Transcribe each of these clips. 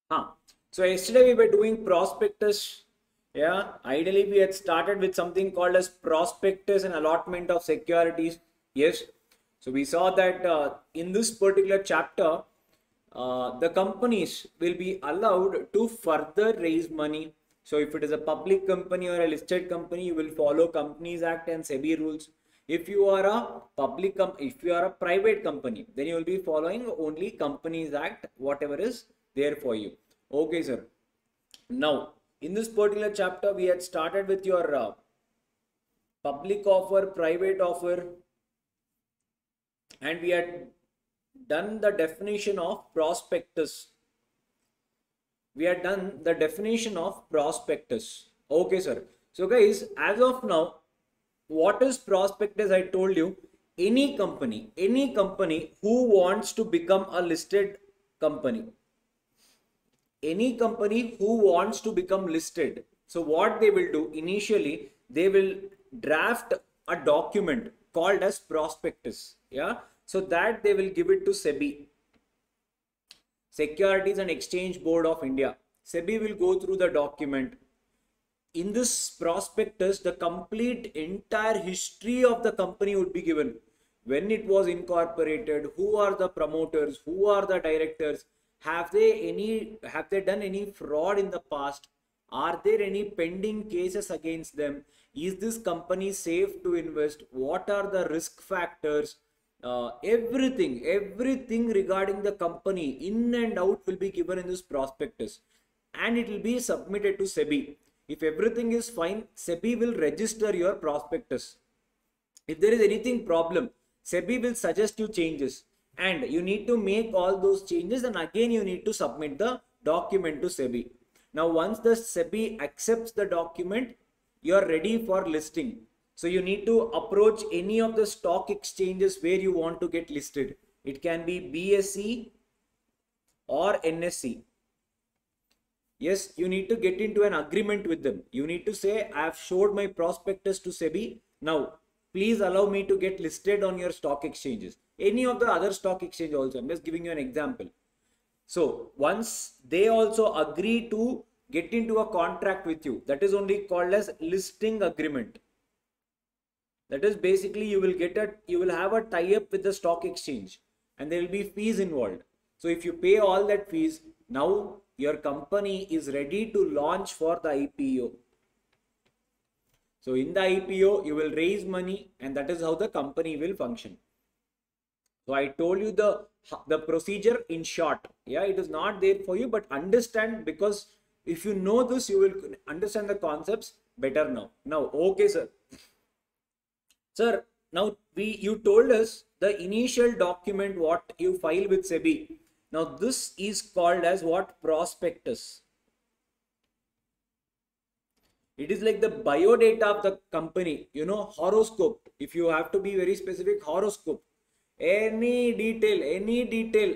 Huh. So yesterday we were doing prospectus. Yeah, ideally we had started with something called as prospectus and allotment of securities. Yes. So we saw that in this particular chapter, the companies will be allowed to further raise money. So if it is a public company or a listed company, you will follow Companies Act and SEBI rules. If you are a if you are a private company, then you will be following only Companies Act, whatever is there for you. Okay, sir. Now, in this particular chapter, we had started with your public offer, private offer, and we had done the definition of prospectus. We had done the definition of prospectus. Okay, sir. So, guys, as of now, what is prospectus? I told you, any company who wants to become a listed company, any company who wants to become listed, so what they will do initially, they will draft a document called as prospectus. Yeah, so that they will give it to SEBI, Securities and Exchange Board of India. SEBI will go through the document. In this prospectus, the complete entire history of the company would be given. When it was incorporated, who are the promoters, who are the directors, have they done any fraud in the past, are there any pending cases against them, is this company safe to invest, what are the risk factors, everything regarding the company in and out will be given in this prospectus, and it will be submitted to SEBI. If everything is fine, SEBI will register your prospectus. If there is anything problem, SEBI will suggest you changes, and you need to make all those changes, and again you need to submit the document to SEBI. Now once the SEBI accepts the document, you are ready for listing. So you need to approach any of the stock exchanges where you want to get listed. It can be BSE or NSE. Yes, you need to get into an agreement with them. You need to say, I have showed my prospectus to SEBI. Now, please allow me to get listed on your stock exchanges. Any of the other stock exchange also. I'm just giving you an example. So, once they also agree to get into a contract with you, that is only called as listing agreement. That is basically you will have a tie-up with the stock exchange, and there will be fees involved. So if you pay all that fees, now your company is ready to launch for the IPO. So in the IPO, you will raise money, and that is how the company will function. So I told you the procedure in short. Yeah, it is not there for you, but understand, because if you know this, you will understand the concepts better now. Now, okay, sir. Sir, now you told us the initial document what you file with SEBI. Now this is called as what? Prospectus. It is like the biodata of the company, horoscope. If you have to be very specific, horoscope. Any detail,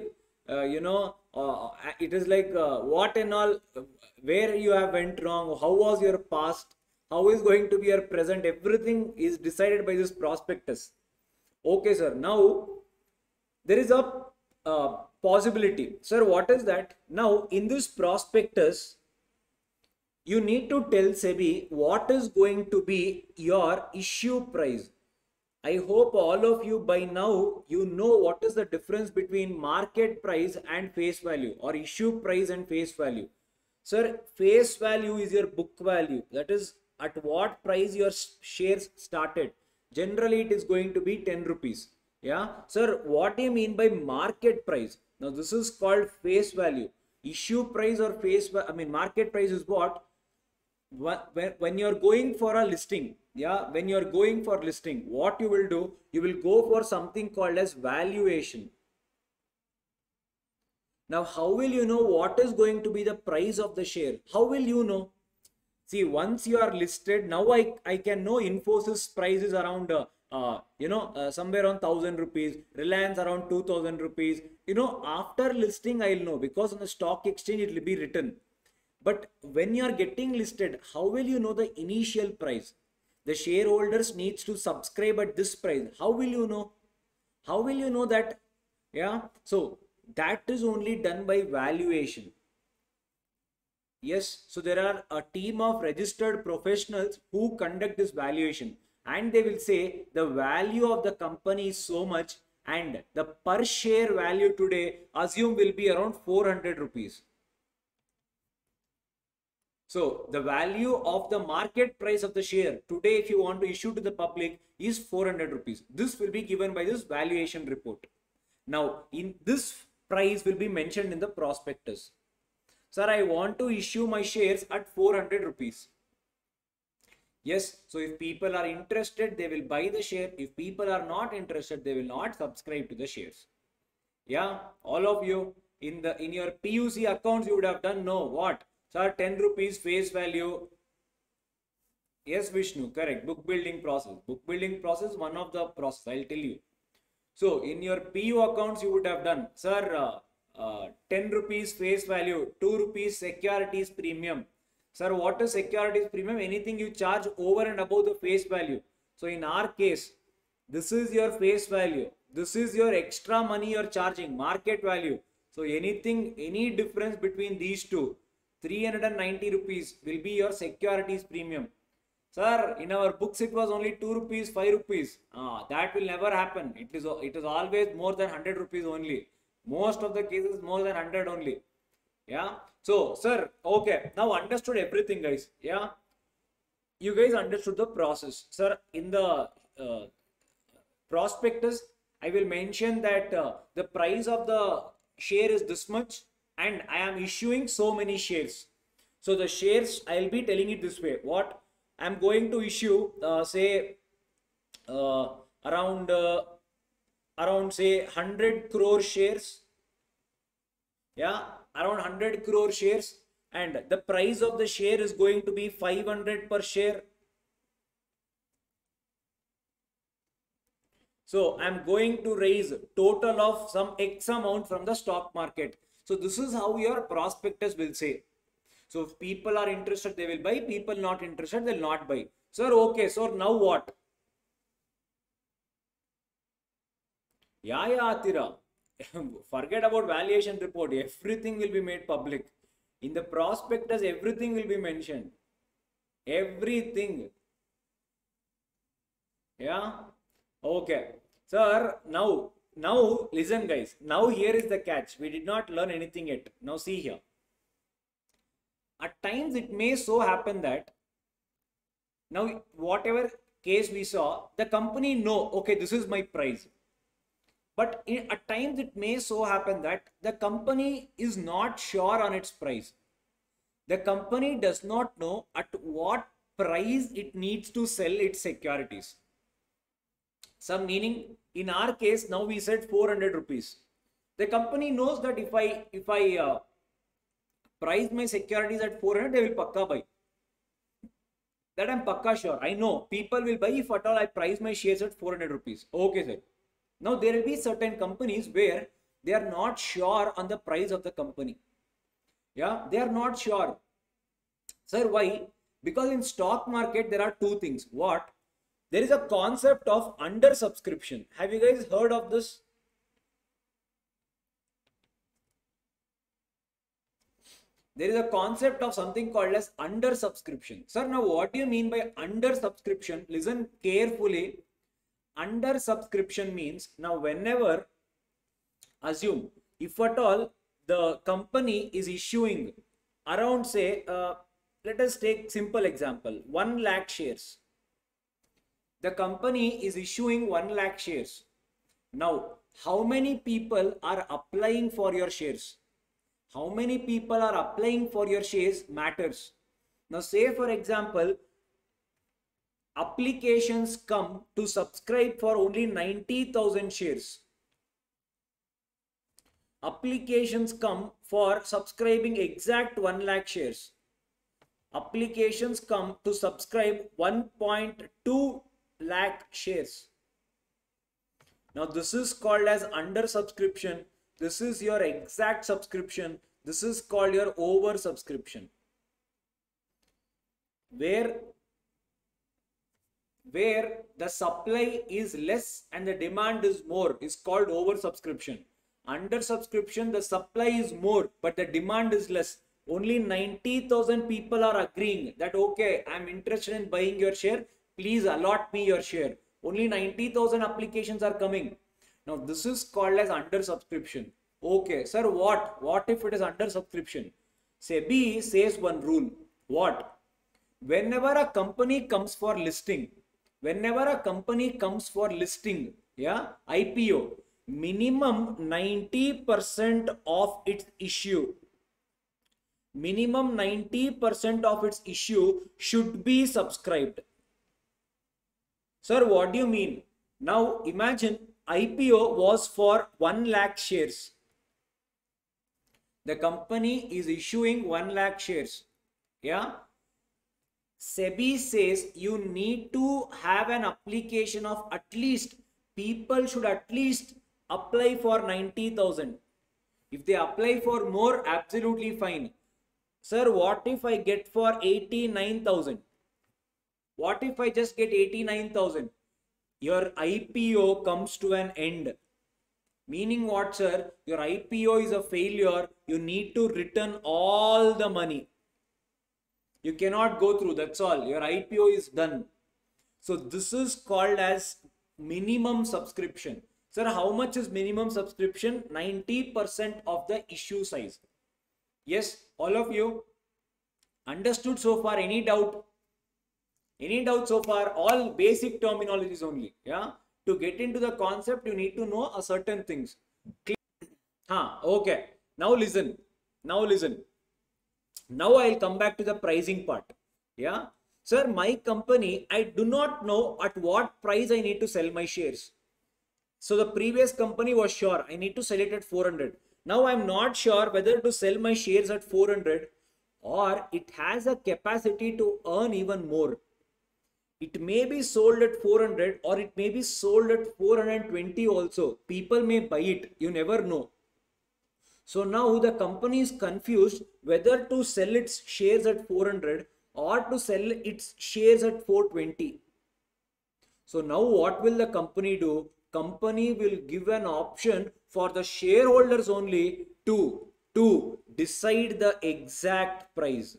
it is like what and all, where you have went wrong, how was your past, how is going to be your present, everything is decided by this prospectus. Okay, sir. Now, there is a possibility. Sir, what is that? Now, in this prospectus, you need to tell SEBI what is going to be your issue price. I hope all of you by now, you know what is the difference between market price and face value, or issue price and face value. Sir, face value is your book value. That is at what price your shares started. Generally, it is going to be 10 rupees. Yeah. Sir, what do you mean by market price? Now, this is called face value. Issue price or market price is what? When you're going for a listing, yeah, when you're going for listing, what you will do, you will go for something called as valuation. Now, how will you know what is going to be the price of the share? How will you know? See, once you are listed, now I can know Infosys price is around somewhere around 1000 rupees, Reliance around 2000 rupees. After listing, I'll know, because on the stock exchange it will be written. But when you are getting listed, how will you know the initial price? The shareholders needs to subscribe at this price. How will you know? How will you know that? Yeah. So that is only done by valuation. Yes, so there are a team of registered professionals who conduct this valuation, and they will say the value of the company is so much and the per share value today assume will be around 400 rupees. So the value of the market price of the share today, if you want to issue to the public, is 400 rupees. This will be given by this valuation report. Now, in this price will be mentioned in the prospectus. Sir, I want to issue my shares at 400 rupees. Yes, so if people are interested, they will buy the share. If people are not interested, they will not subscribe to the shares. Yeah, all of you in your PUC accounts, you would have done no what? Sir, 10 rupees face value. Yes, Vishnu, correct. Book building process. Book building process, one of the process, I'll tell you. So in your PU accounts, you would have done, sir, 10 rupees face value, 2 rupees securities premium. Sir, what is securities premium? Anything you charge over and above the face value. So in our case, this is your face value. This is your extra money you're charging, market value. So anything, any difference between these two, 390 rupees will be your securities premium. Sir, in our books it was only 2 rupees, 5 rupees. That will never happen. It is always more than 100 rupees only. Most of the cases more than 100 only. Yeah. So, sir, okay. Now understood everything, guys. Yeah. You guys understood the process. Sir, in the prospectus, I will mention that the price of the share is this much and I am issuing so many shares. So the shares, I'll be telling it this way. What? I'm going to issue, say, around say 100 crore shares. Yeah, around 100 crore shares, and the price of the share is going to be 500 per share. So I'm going to raise total of some X amount from the stock market. So this is how your prospectus will say. So if people are interested, they will buy. People not interested, they'll not buy. Sir, okay. So now what? Yeah, Atira. Forget about valuation report. Everything will be made public. In the prospectus, everything will be mentioned. Everything. Yeah. Okay. Sir, now listen, guys. Now here is the catch. We did not learn anything yet. Now see here. At times it may so happen that now whatever case we saw, the company know, okay, this is my price. But at times it may so happen that the company is not sure on its price. The company does not know at what price it needs to sell its securities. Some meaning, in our case, now we said 400 rupees. The company knows that if I price my securities at 400, they will pakka buy. That I'm pakka sure. I know people will buy if at all I price my shares at 400 rupees. Okay, sir. Now there will be certain companies where they are not sure on the price of the company. Yeah, they are not sure. Sir, why? Because in stock market there are two things. What? There is a concept of under subscription. Have you guys heard of this? There is a concept of something called as under subscription. Sir, now what do you mean by under subscription? Listen carefully. Under subscription means, now whenever, assume if at all the company is issuing around, say, let us take simple example, 1 lakh shares. The company is issuing 1 lakh shares. Now, how many people are applying for your shares? How many people are applying for your shares matters. Now, say for example, applications come to subscribe for only 90,000 shares. Applications come for subscribing exact 1 lakh shares. Applications come to subscribe 1.2 lakh shares. Now this is called as under subscription. This is your exact subscription. This is called your over subscription. Where the supply is less and the demand is more is called over subscription. Under subscription, the supply is more but the demand is less. Only 90,000 people are agreeing that, okay, I'm interested in buying your share. Please allot me your share. Only 90,000 applications are coming. Now, this is called as under subscription. Okay, sir, what? What if it is under subscription? SEBI says one rule. What? Whenever a company comes for listing, yeah, IPO, minimum 90% of its issue should be subscribed. Sir, what do you mean? Now imagine IPO was for 1 lakh shares. The company is issuing 1 lakh shares. Yeah. SEBI says you need to have an application of at least, people should at least apply for 90,000. If they apply for more, absolutely fine. Sir, what if I get for 89,000? What if I just get 89,000? Your IPO comes to an end. Meaning what, sir? Your IPO is a failure. You need to return all the money. You cannot go through, that's all. Your IPO is done. So this is called as minimum subscription. Sir, how much is minimum subscription? 90% of the issue size. Yes, all of you understood so far? Any doubt? Any doubt so far? All basic terminologies only. Yeah. To get into the concept, you need to know a certain things. Okay. Now listen. Now I'll come back to the pricing part. Yeah. Sir, my company, I do not know at what price I need to sell my shares. So the previous company was sure I need to sell it at 400. Now I'm not sure whether to sell my shares at 400 or it has a capacity to earn even more. It may be sold at 400 or it may be sold at 420 also. People may buy it. You never know. So now the company is confused whether to sell its shares at 400 or to sell its shares at 420. So now what will the company do? Company will give an option for the shareholders only to decide the exact price.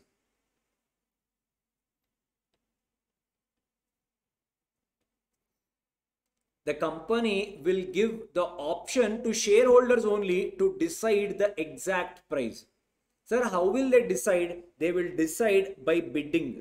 The company will give the option to shareholders only to decide the exact price. Sir, how will they decide? They will decide by bidding.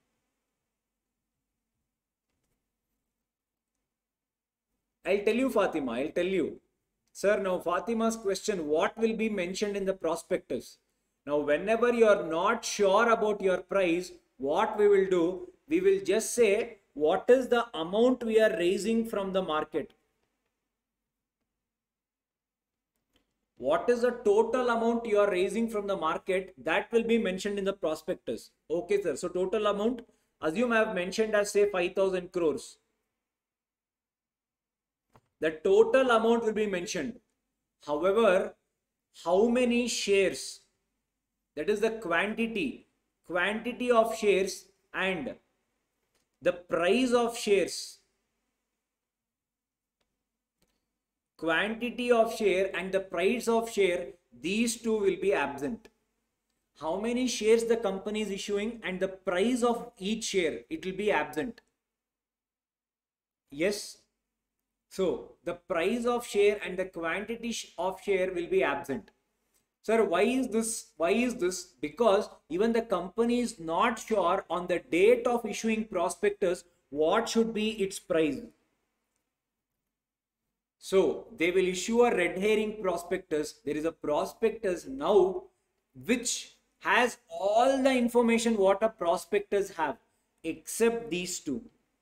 I'll tell you, Fatima, I'll tell you. Sir, now Fatima's question, what will be mentioned in the prospectus? Now, whenever you are not sure about your price, what we will do, we will just say, what is the amount we are raising from the market? What is the total amount you are raising from the market? That will be mentioned in the prospectus. Okay, sir. So total amount, assume I have mentioned as say 5,000 crores. The total amount will be mentioned. However, how many shares? That is the quantity of shares and the price of shares. Quantity of share and the price of share, these two will be absent. How many shares the company is issuing and the price of each share, it will be absent. Yes. So the price of share and the quantity of share will be absent. Sir, why is this? Because even the company is not sure on the date of issuing prospectus what should be its price. So they will issue a red herring prospectus. There is a prospectus now which has all the information what a prospectus have except these two.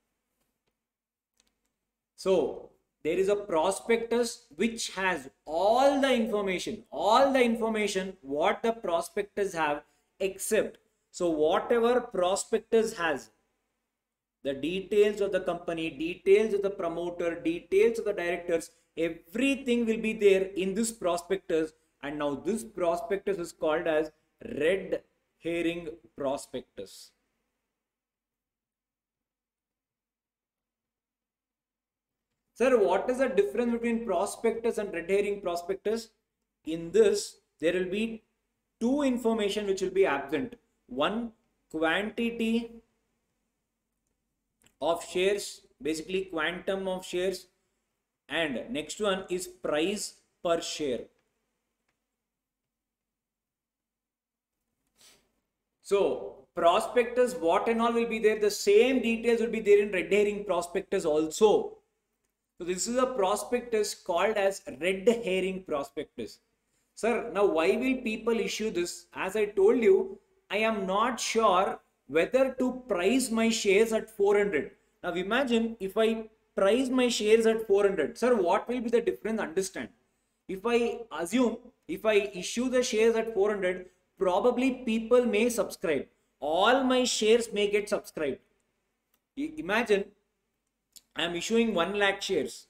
So there is a prospectus which has all the information what the prospectus have except, so whatever prospectus has, the details of the company, details of the promoter, details of the directors, everything will be there in this prospectus. And now this prospectus is called as red herring prospectus. Sir, what is the difference between prospectus and red herring prospectus? In this, there will be two information which will be absent. One, quantity of shares, basically quantum of shares, and next one is price per share. So prospectus, what and all will be there, the same details will be there in red herring prospectus also. So this is a prospectus called as red herring prospectus. Sir, now why will people issue this? As I told you, I am not sure whether to price my shares at 400. Now imagine if I price my shares at 400. Sir, what will be the difference? Understand. If I assume, if I issue the shares at 400, probably people may subscribe. All my shares may get subscribed. Imagine I am issuing 1 lakh shares.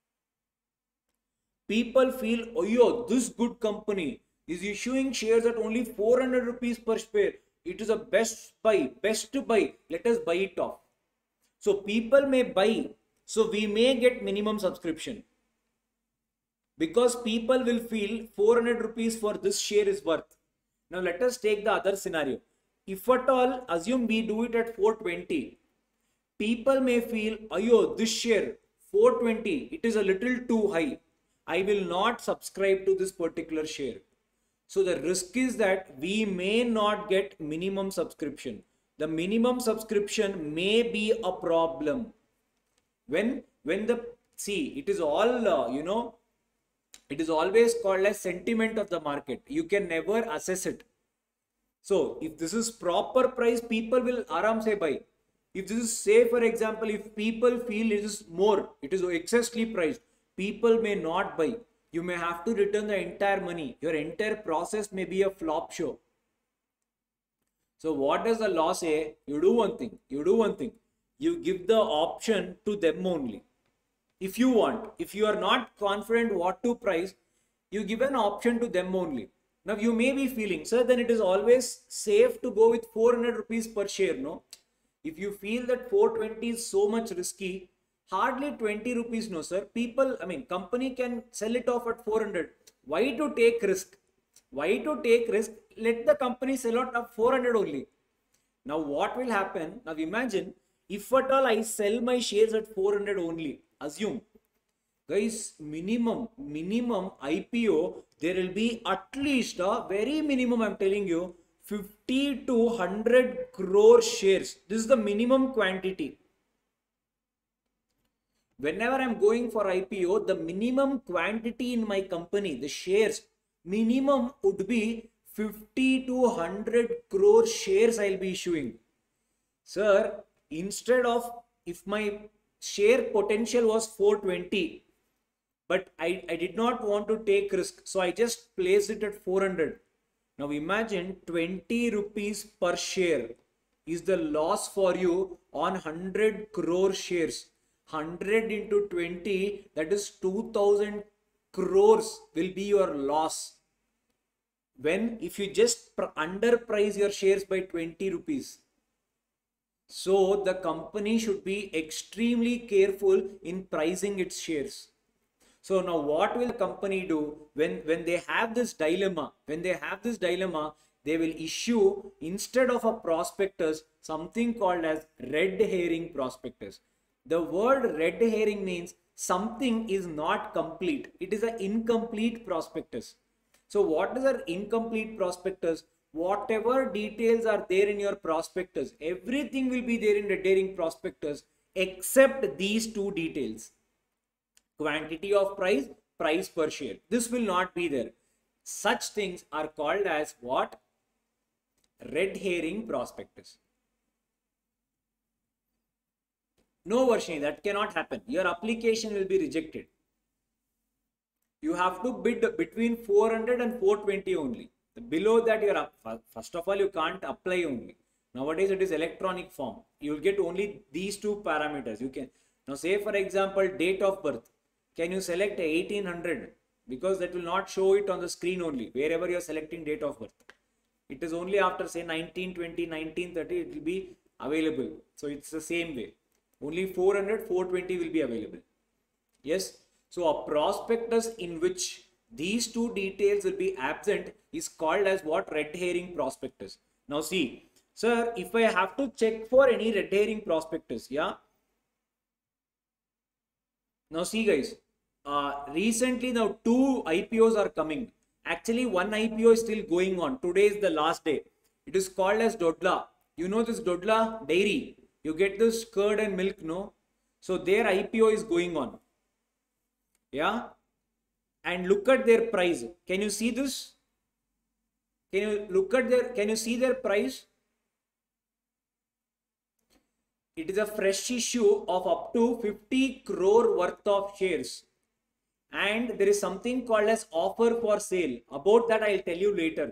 People feel, oh yo, this good company is issuing shares at only 400 rupees per share. It is a best buy, best to buy. Let us buy it off. So people may buy. So we may get minimum subscription. Because people will feel 400 rupees for this share is worth. Now let us take the other scenario. If at all, assume we do it at 420. People may feel, ayo, this share 420, it is a little too high. I will not subscribe to this particular share. So the risk is that we may not get minimum subscription. The minimum subscription may be a problem. When the, see, it is all, it is always called as sentiment of the market. You can never assess it. So if this is proper price, people will aram se buy. If this is, say for example, if people feel it is more, it is excessively priced, people may not buy. You may have to return the entire money. Your entire process may be a flop show. So what does the law say? You do one thing. You give the option to them only. If you want, if you are not confident what to price, you give an option to them only. Now you may be feeling, sir, then it is always safe to go with 400 rupees per share, no? If you feel that 420 is so much risky, hardly 20 rupees, no sir. People, company can sell it off at 400. Why to take risk? Why to take risk? Let the company sell out at 400 only. Now what will happen? Now imagine, if at all I sell my shares at 400 only, assume, guys, minimum IPO, there will be at least a very minimum, I'm telling you, 50 to 100 crore shares. This is the minimum quantity. Whenever I'm going for IPO, the minimum quantity in my company, the shares, minimum would be 50 to 100 crore shares I'll be issuing. Sir, instead of, if my share potential was 420, but I did not want to take risk, so I just placed it at 400. Now imagine 20 rupees per share is the loss for you on 100 crore shares. 100 into 20, that is 2000 crores will be your loss. When, if you just underprice your shares by 20 rupees. So the company should be extremely careful in pricing its shares. So now what will the company do when they have this dilemma? When they have this dilemma, they will issue, instead of a prospectus, something called as red herring prospectus. The word red herring means something is not complete. It is an incomplete prospectus. So what is an incomplete prospectus? Whatever details are there in your prospectus, everything will be there in red herring prospectus except these two details. Quantity of price, price per share. This will not be there. Such things are called as what? Red herring prospectus. No, Varshini, that cannot happen. Your application will be rejected. You have to bid between 400 and 420 only. Below that, you're up. First of all, you can't apply only. Nowadays, it is electronic form. You will get only these two parameters. You can, now say for example, date of birth. Can you select 1800? Because that will not show it on the screen only, wherever you are selecting date of birth. It is only after say 1920, 1930, it will be available. So it's the same way. Only 400, 420 will be available. Yes. So a prospectus in which these two details will be absent is called as what? Red herring prospectus. Now see, sir, if I have to check for any red herring prospectus, yeah. Now see guys, recently now two IPOs are coming. Actually, one IPO is still going on. Today is the last day. It is called as Dodla. You know this Dodla dairy. You get this curd and milk, no? So their IPO is going on. Yeah. And look at their price. Can you see this? Can you see their price? It is a fresh issue of up to 50 crore worth of shares. And there is something called as offer for sale. About that I'll tell you later.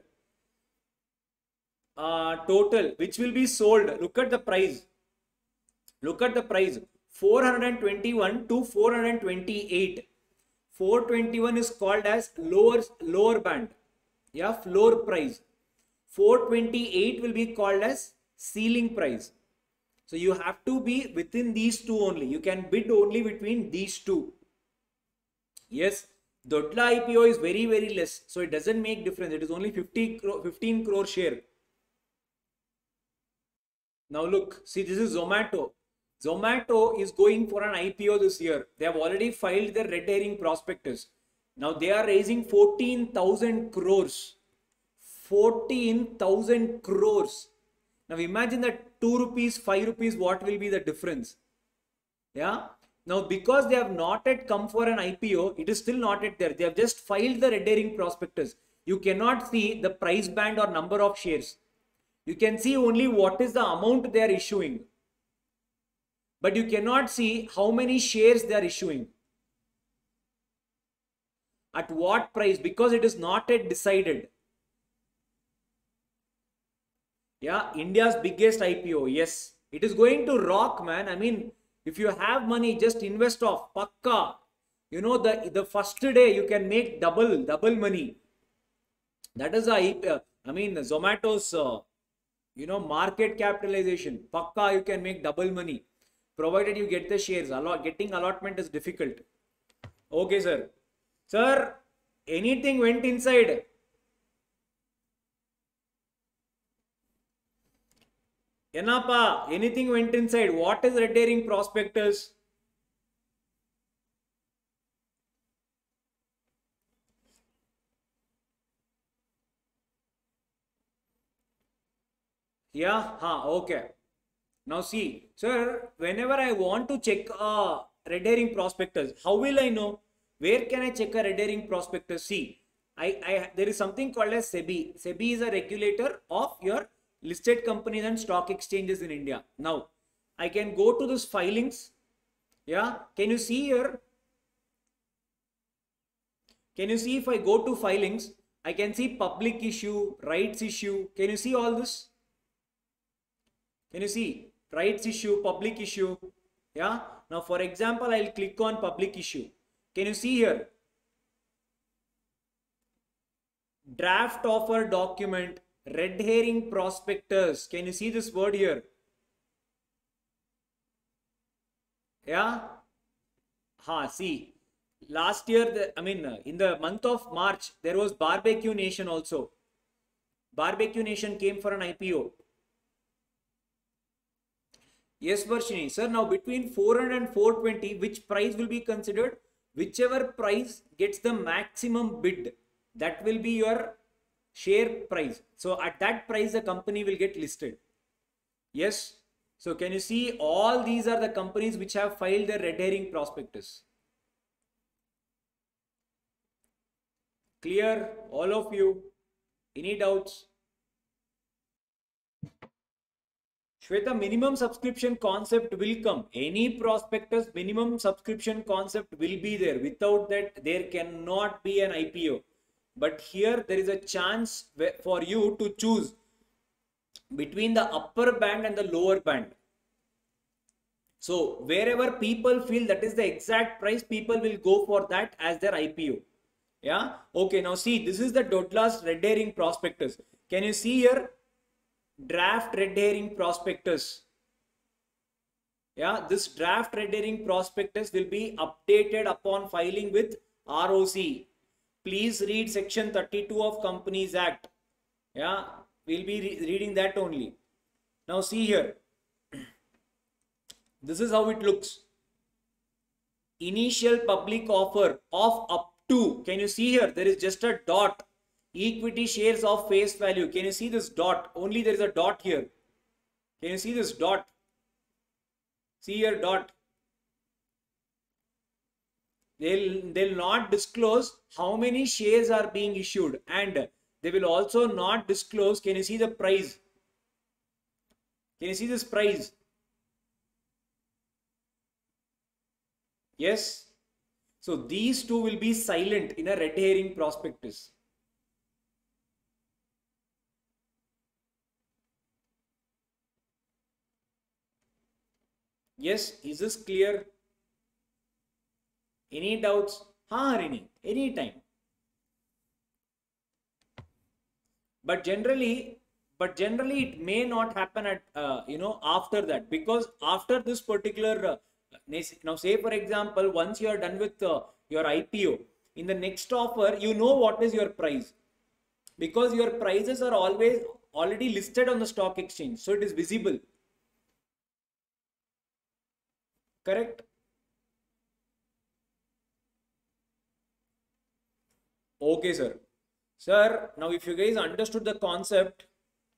Total, which will be sold. Look at the price. Look at the price. 421 to 428. 421 is called as lower band. Yeah, floor price. 428 will be called as ceiling price. So you have to be within these two only. You can bid only between these two. Yes, Dodla IPO is very, very less. So it doesn't make difference. It is only 15 crore share. Now look, see, this is Zomato. Zomato is going for an IPO this year. They have already filed their red herring prospectus. Now they are raising 14,000 crores. 14,000 crores. Now imagine that 2 rupees, 5 rupees, what will be the difference? Yeah. Now because they have not yet come for an IPO, it is still not yet there. They have just filed the red herring prospectus. You cannot see the price band or number of shares. You can see only what is the amount they are issuing. But you cannot see how many shares they are issuing. At what price? Because it is not yet decided. Yeah, India's biggest IPO. Yes, it is going to rock, man. I mean, if you have money, just invest off. Pakka. You know, the first day you can make double money. That is Zomato's, market capitalization. Pakka, you can make double money. Provided you get the shares. Getting allotment is difficult. Okay, sir. Sir, anything went inside? Enapa, anything went inside? What is red herring prospectus? Yeah, okay. Now see, sir, whenever I want to check a red herring prospectus, how will I know? Where can I check a red herring prospectus? See, there is something called as SEBI. SEBI is a regulator of your listed companies and stock exchanges in India. Now, I can go to this filings. Yeah, can you see here? Can you see if I go to filings, I can see public issue, rights issue. Can you see all this? Can you see rights issue, public issue? Yeah. Now, for example, I'll click on public issue. Can you see here? Draft offer document, red herring prospectus. Can you see this word here? Yeah. See, last year, in the month of March, there was Barbecue Nation also. Barbecue Nation came for an IPO. Yes, Varshini. Sir, now between 400 and 420, which price will be considered? Whichever price gets the maximum bid, that will be your share price. So at that price, the company will get listed. Yes. So can you see all these are the companies which have filed their red herring prospectus? Clear, all of you? Any doubts? Shweta, minimum subscription concept will come. Any prospectus, minimum subscription concept will be there. Without that, there cannot be an IPO. But here, there is a chance for you to choose between the upper band and the lower band. So, wherever people feel that is the exact price, people will go for that as their IPO. Yeah. Okay, now see, this is the Dodla's red herring prospectus. Can you see here? Draft red herring prospectus. Yeah, this draft red herring prospectus will be updated upon filing with ROC. Please read section 32 of Companies Act. Yeah, we'll be reading that only. Now see here. This is how it looks. Initial public offer of up to, can you see here? There is just a dot. Equity shares of face value. Can you see this dot? Only there is a dot here. Can you see this dot? See here, dot. They'll not disclose how many shares are being issued, and they will also not disclose. Can you see the price? Can you see this price? Yes. So these two will be silent in a red herring prospectus. Yes, is this clear? Any doubts? Harini, anytime. But generally it may not happen at after that, because after this particular now say for example, once you are done with your IPO, in the next offer you know what is your price, because your prices are always already listed on the stock exchange, so it is visible. Correct? Okay, sir. Sir, now if you guys understood the concept,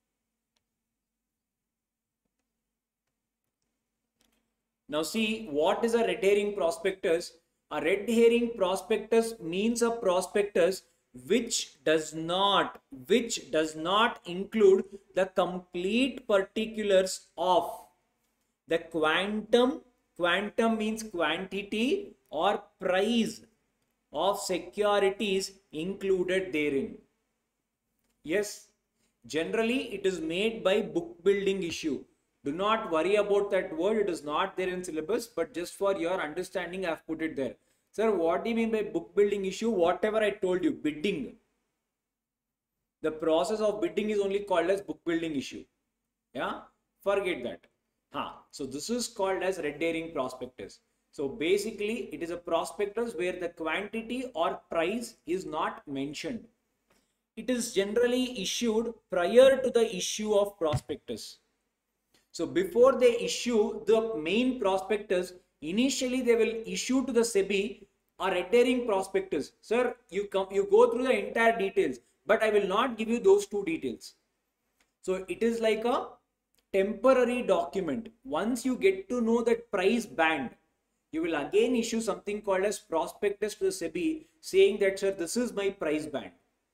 now see what is a red herring prospectus. A red herring prospectus means a prospectus which does not include the complete particulars of the quantum means quantity or price of securities included therein. Yes, generally it is made by book building issue. Do not worry about that word, it is not there in syllabus, but just for your understanding I have put it there. Sir, what do you mean by book building issue? Whatever I told you, bidding. The process of bidding is only called as book building issue. Yeah, forget that. So this is called as red herring prospectus. So basically it is a prospectus where the quantity or price is not mentioned. It is generally issued prior to the issue of prospectus. So before they issue the main prospectus, initially they will issue to the SEBI a red herring prospectus. Sir, you go through the entire details, but I will not give you those two details. So it is like a temporary document. Once you get to know that price band, you will again issue something called as prospectus to the SEBI saying that, sir, this is my price band.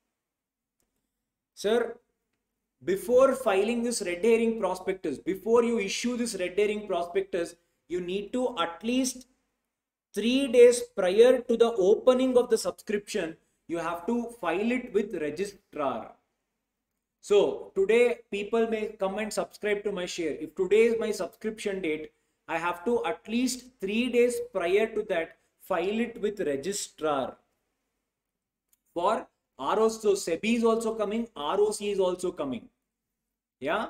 Sir, before filing this red herring prospectus, before you issue this red herring prospectus, you need to at least 3 days prior to the opening of the subscription, you have to file it with registrar. So today people may come and subscribe to my share. If today is my subscription date, I have to at least 3 days prior to that file it with registrar. For ROC, so SEBI is also coming, ROC is also coming. Yeah.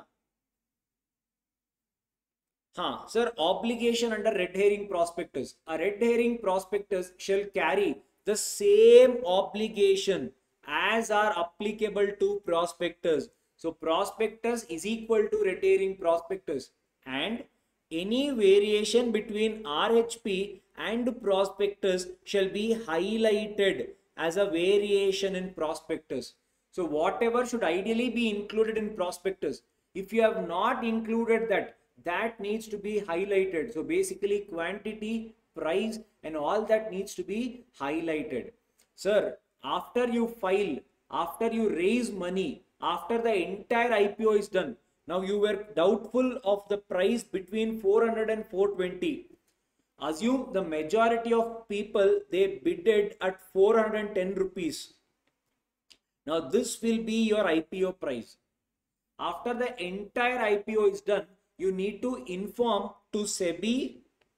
Sir, obligation under red herring prospectus. A red herring prospectus shall carry the same obligation as are applicable to prospectus. So prospectus is equal to red herring prospectus, and any variation between RHP and prospectus shall be highlighted as a variation in prospectus. So whatever should ideally be included in prospectus, if you have not included that, that needs to be highlighted. So basically quantity, price and all that needs to be highlighted. Sir, after you file, after you raise money, after the entire IPO is done, now you were doubtful of the price between 400 and 420. Assume the majority of people, they bidded at 410 rupees. Now this will be your IPO price. After the entire IPO is done, you need to inform to SEBI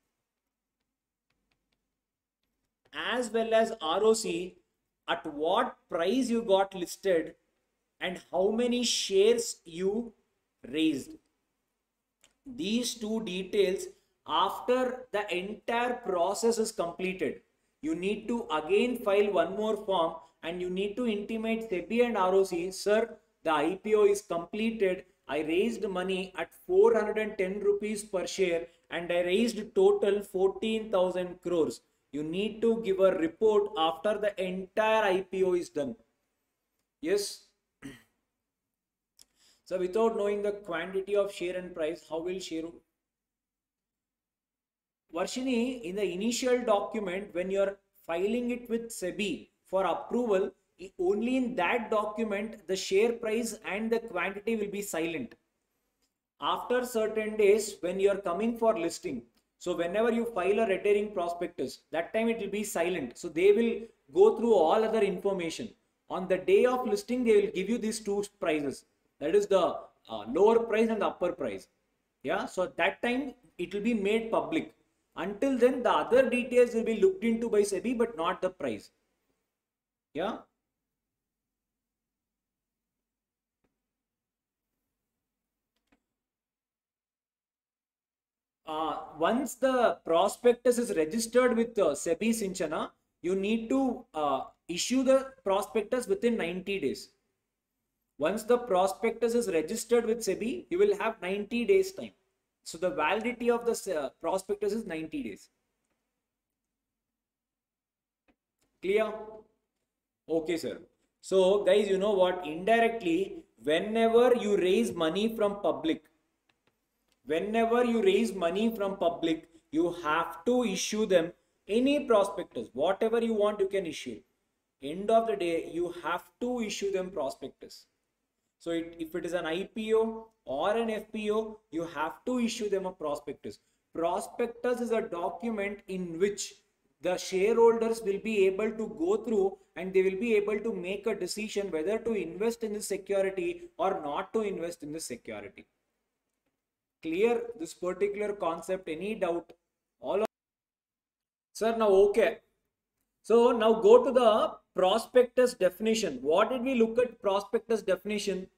as well as ROC at what price you got listed and how many shares you raised. These two details, after the entire process is completed, you need to again file one more form and you need to intimate SEBI and ROC, sir, the IPO is completed. I raised money at 410 rupees per share and I raised total 14,000 crores. You need to give a report after the entire IPO is done. Yes. So without knowing the quantity of share and price, how will share? Varshini, in the initial document, when you're filing it with SEBI for approval, only in that document, the share price and the quantity will be silent. After certain days, when you're coming for listing, so whenever you file a red herring prospectus, that time it will be silent. So they will go through all other information. On the day of listing, they will give you these two prices. That is the lower price and the upper price. Yeah, so at that time it will be made public. Until then, the other details will be looked into by SEBI, but not the price. Yeah. Once the prospectus is registered with SEBI Sinchana, you need to issue the prospectus within 90 days. Once the prospectus is registered with SEBI, you will have 90 days time. So the validity of the prospectus is 90 days. Clear? Okay, sir. So guys, you know what? Indirectly, whenever you raise money from public, you have to issue them any prospectus. Whatever you want, you can issue. End of the day, you have to issue them prospectus. So if it is an IPO or an FPO, you have to issue them a prospectus. Prospectus is a document in which the shareholders will be able to go through and they will be able to make a decision whether to invest in the security or not to invest in the security. Clear this particular concept? Any doubt? All of sir, now okay. So now go to the prospectus definition. What did we look at prospectus definition?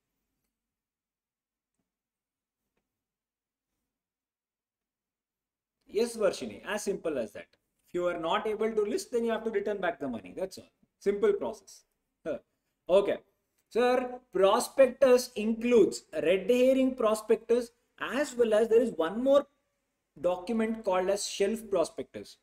Yes, Varshini, as simple as that. If you are not able to list, then you have to return back the money. That's all. Simple process. Okay. Sir, prospectus includes red herring prospectus as well as there is one more document called as shelf prospectus.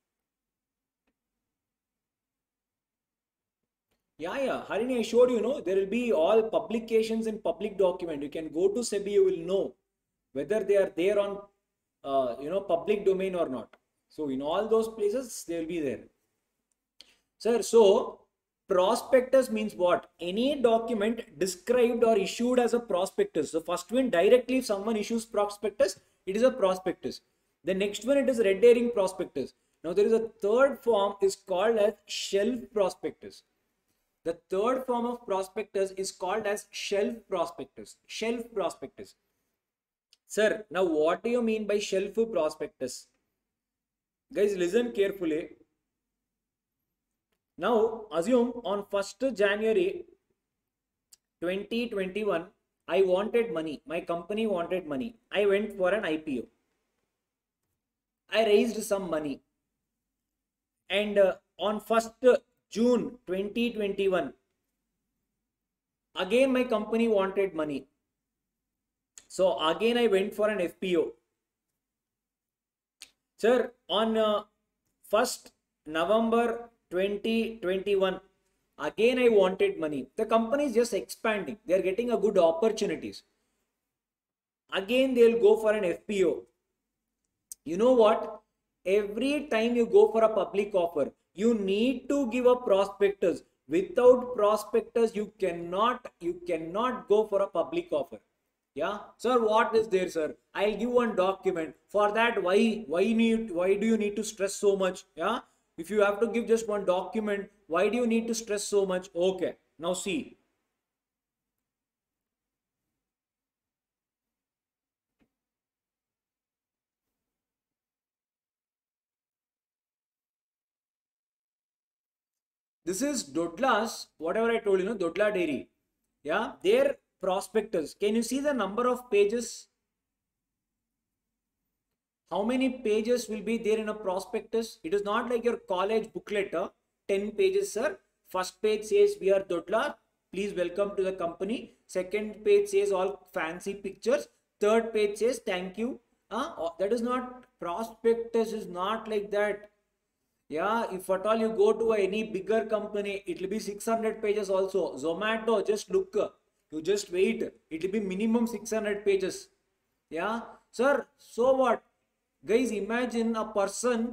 Yeah. Harini, I showed you, there will be all publications in public document. You can go to SEBI, you will know whether they are there on, public domain or not. So in all those places, they will be there. Sir, so prospectus means what? Any document described or issued as a prospectus. So first one, directly if someone issues prospectus, it is a prospectus. The next one, it is red herring prospectus. Now there is a third form is called as shelf prospectus. The third form of prospectus is called as shelf prospectus. Shelf prospectus. Sir, now what do you mean by shelf prospectus? Guys, listen carefully. Now, assume on 1st January 2021, I wanted money. My company wanted money. I went for an IPO. I raised some money. And on 1st June 2021, again my company wanted money. So again I went for an FPO. Sir, on 1st November 2021, again I wanted money. The company is just expanding. They are getting a good opportunities. Again they'll go for an FPO. You know what? Every time you go for a public offer, you need to give a prospectus. Without prospectus, you cannot go for a public offer. Yeah, sir, what is there, sir? I'll give one document. For that, why do you need to stress so much? Yeah, if you have to give just one document, why do you need to stress so much? Okay, now see. This is Dodla's, whatever I told you, Dodla Dairy. Yeah, their prospectus. Can you see the number of pages? How many pages will be there in a prospectus? It is not like your college booklet, 10 pages, sir. First page says we are Dodla, please welcome to the company. Second page says all fancy pictures. Third page says thank you. That is not, prospectus is not like that. Yeah, if at all you go to any bigger company, it will be 600 pages also. Zomato, just look, you just wait. It will be minimum 600 pages. Yeah, sir, so what? Guys, imagine a person.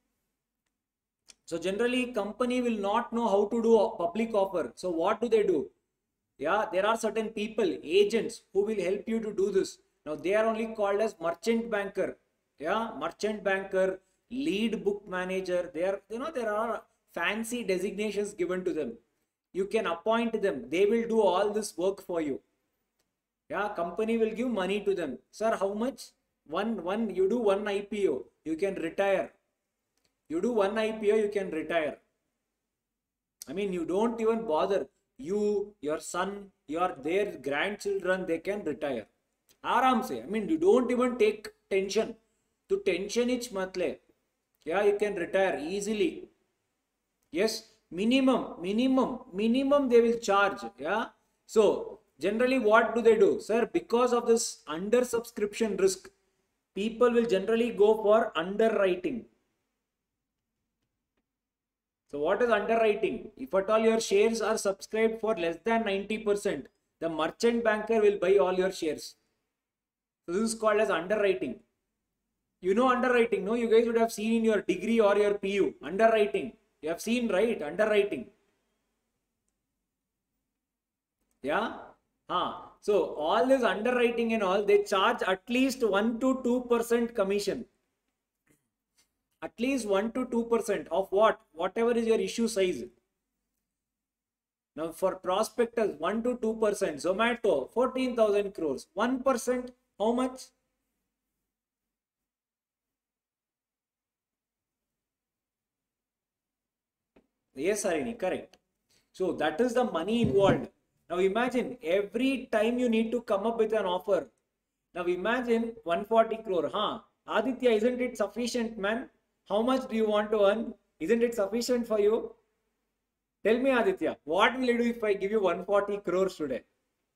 So generally company will not know how to do a public offer. So what do? Yeah, there are certain people, agents who will help you to do this. Now they are only called as merchant banker. Yeah, merchant banker, lead book manager. There are fancy designations given to them. You can appoint them. They will do all this work for you. Yeah, company will give money to them. Sir, how much? You do one IPO, you can retire. You do one IPO, you can retire. I mean, you don't even bother. You, your son, their grandchildren, they can retire. Aram se. I mean, you don't even take tension. To tension ich matle. Yeah, you can retire easily. Yes, minimum they will charge. Yeah. So generally what do? Sir, because of this under subscription risk, people will generally go for underwriting. So what is underwriting? If at all your shares are subscribed for less than 90%, the merchant banker will buy all your shares. So this is called as underwriting. You know underwriting, no? You guys would have seen in your degree or your PU. Underwriting. You have seen, right? Underwriting. Yeah? So all this underwriting and all, they charge at least 1 to 2% commission. At least 1 to 2% of what? Whatever is your issue size. Now for prospectus, 1 to 2%. Zomato, 14,000 crores. 1%, how much? Yes, Harini, correct. So that is the money involved. Now imagine every time you need to come up with an offer. Now imagine 140 crore. Aditya, isn't it sufficient, man? How much do you want to earn? Isn't it sufficient for you? Tell me, Aditya, what will you do if I give you 140 crores today?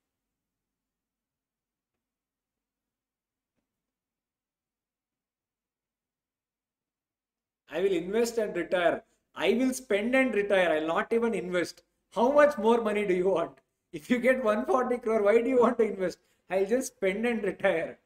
I will invest and retire. I will spend and retire. I'll not even invest. How much more money do you want? If you get 140 crore, why do you want to invest? I'll just spend and retire.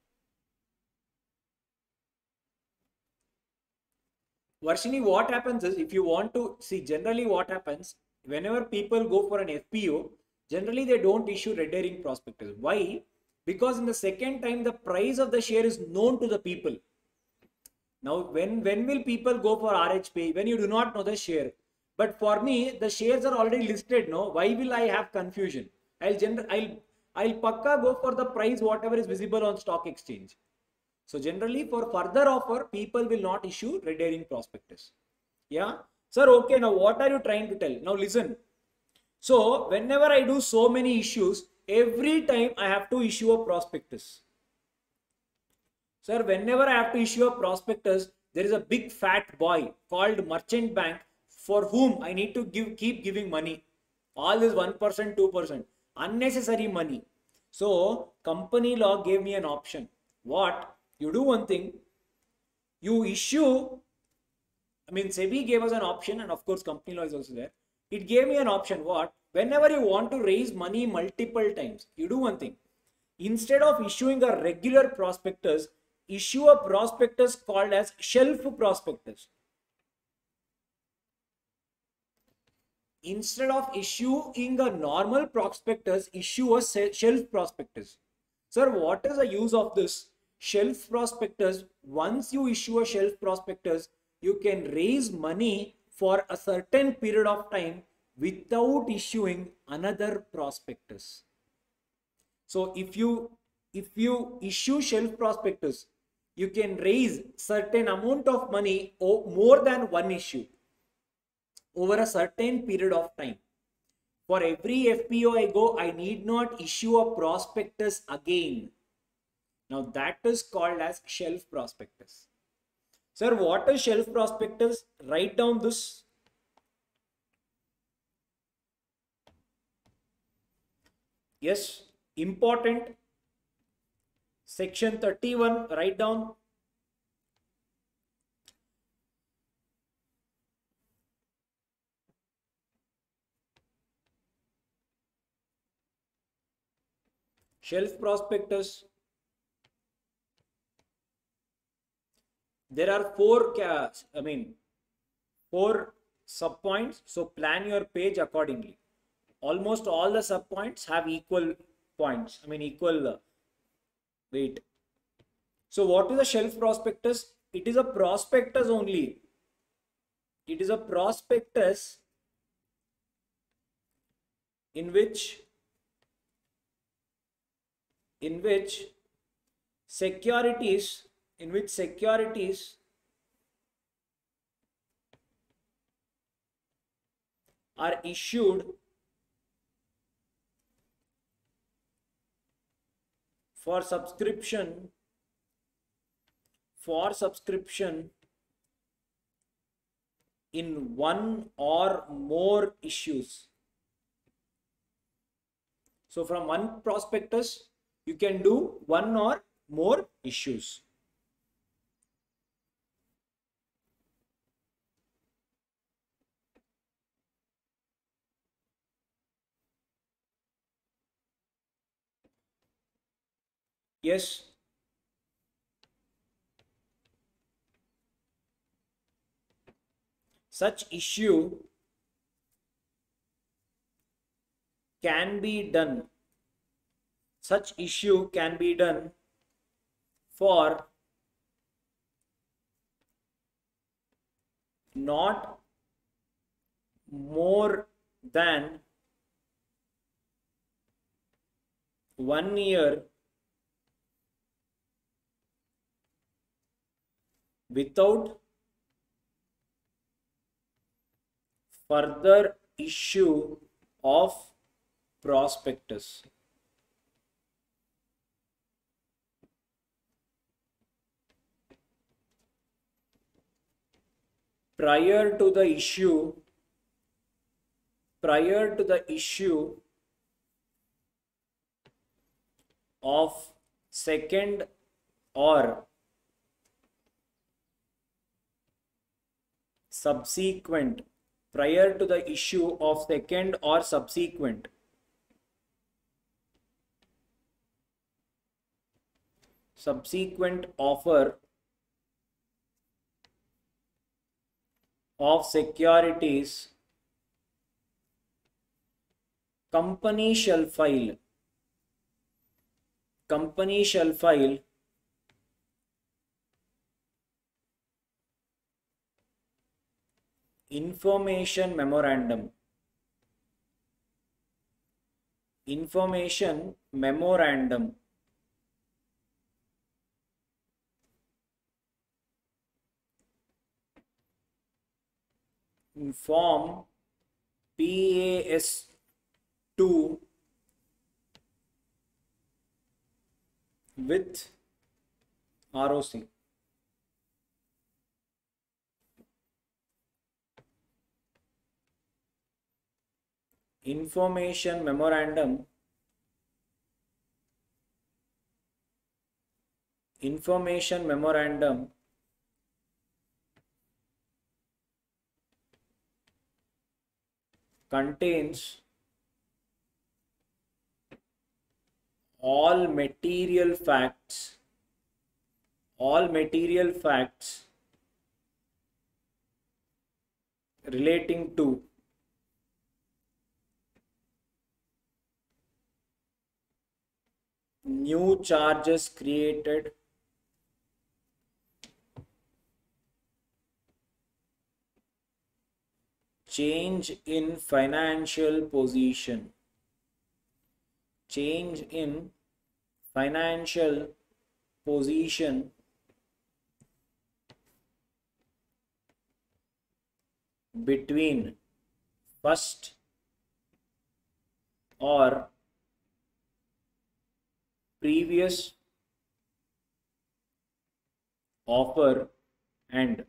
Varshini, what happens is, if you want to see, generally what happens, whenever people go for an FPO, generally they don't issue red herring prospectus. Why? Because in the second time, the price of the share is known to the people. Now, when will people go for RHP? When you do not know the share. But for me, the shares are already listed. No, why will I have confusion? I'll pakka go for the price whatever is visible on stock exchange. So generally for further offer, people will not issue red herring prospectus. Yeah. Sir, okay, now what are you trying to tell? Now listen. So whenever I do so many issues, every time I have to issue a prospectus. Sir, whenever I have to issue a prospectus, there is a big fat boy called merchant bank for whom I need to keep giving money. All this 1%, 2%. Unnecessary money. So company law gave me an option. What? You do one thing, you issue, SEBI gave us an option, and of course company law is also there. It gave me an option. What? Whenever you want to raise money multiple times, you do one thing. Instead of issuing a regular prospectus, issue a prospectus called as shelf prospectus. Instead of issuing a normal prospectus, issue a shelf prospectus. Sir, what is the use of this? Shelf prospectus, once you issue a shelf prospectus, you can raise money for a certain period of time without issuing another prospectus. So if you issue shelf prospectus, you can raise certain amount of money or more than one issue over a certain period of time. For every FPO I go, I need not issue a prospectus again. Now that is called as shelf prospectus. Sir, what is shelf prospectus? Write down this. Yes, important. Section 31, write down. Shelf prospectus. There are four sub points. So plan your page accordingly. Almost all the sub points have equal points. Equal weight. So what is a shelf prospectus? It is a prospectus only. It is a prospectus in which securities are issued for subscription in one or more issues. So from one prospectus you can do one or more issues. Yes. Such issue can be done. Such issue can be done for not more than 1 year without further issue of prospectus. Prior to the issue of second or subsequent offer of securities, company shall file information memorandum in form PAS2 with ROC. Information memorandum contains all material facts relating to new charges created, change in financial position, between first or previous offer and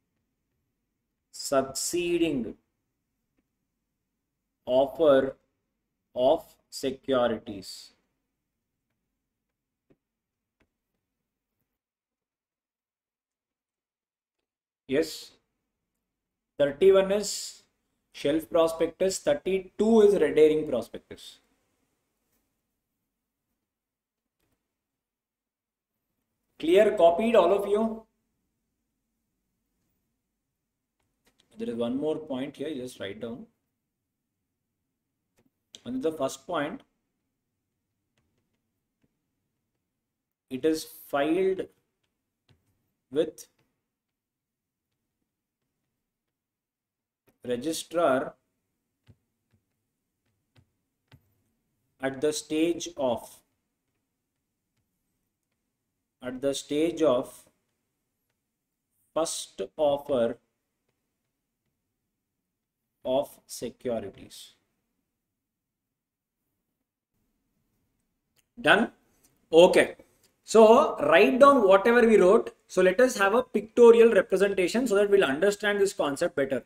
succeeding offer of securities. Yes, 31 is shelf prospectus, 32 is red herring prospectus. Clear? Copied all of you? There is one more point here, just write down. And the first point, it is filed with registrar at the stage of first offer of securities. Done? Okay. So write down whatever we wrote. So let us have a pictorial representation so that we'll understand this concept better.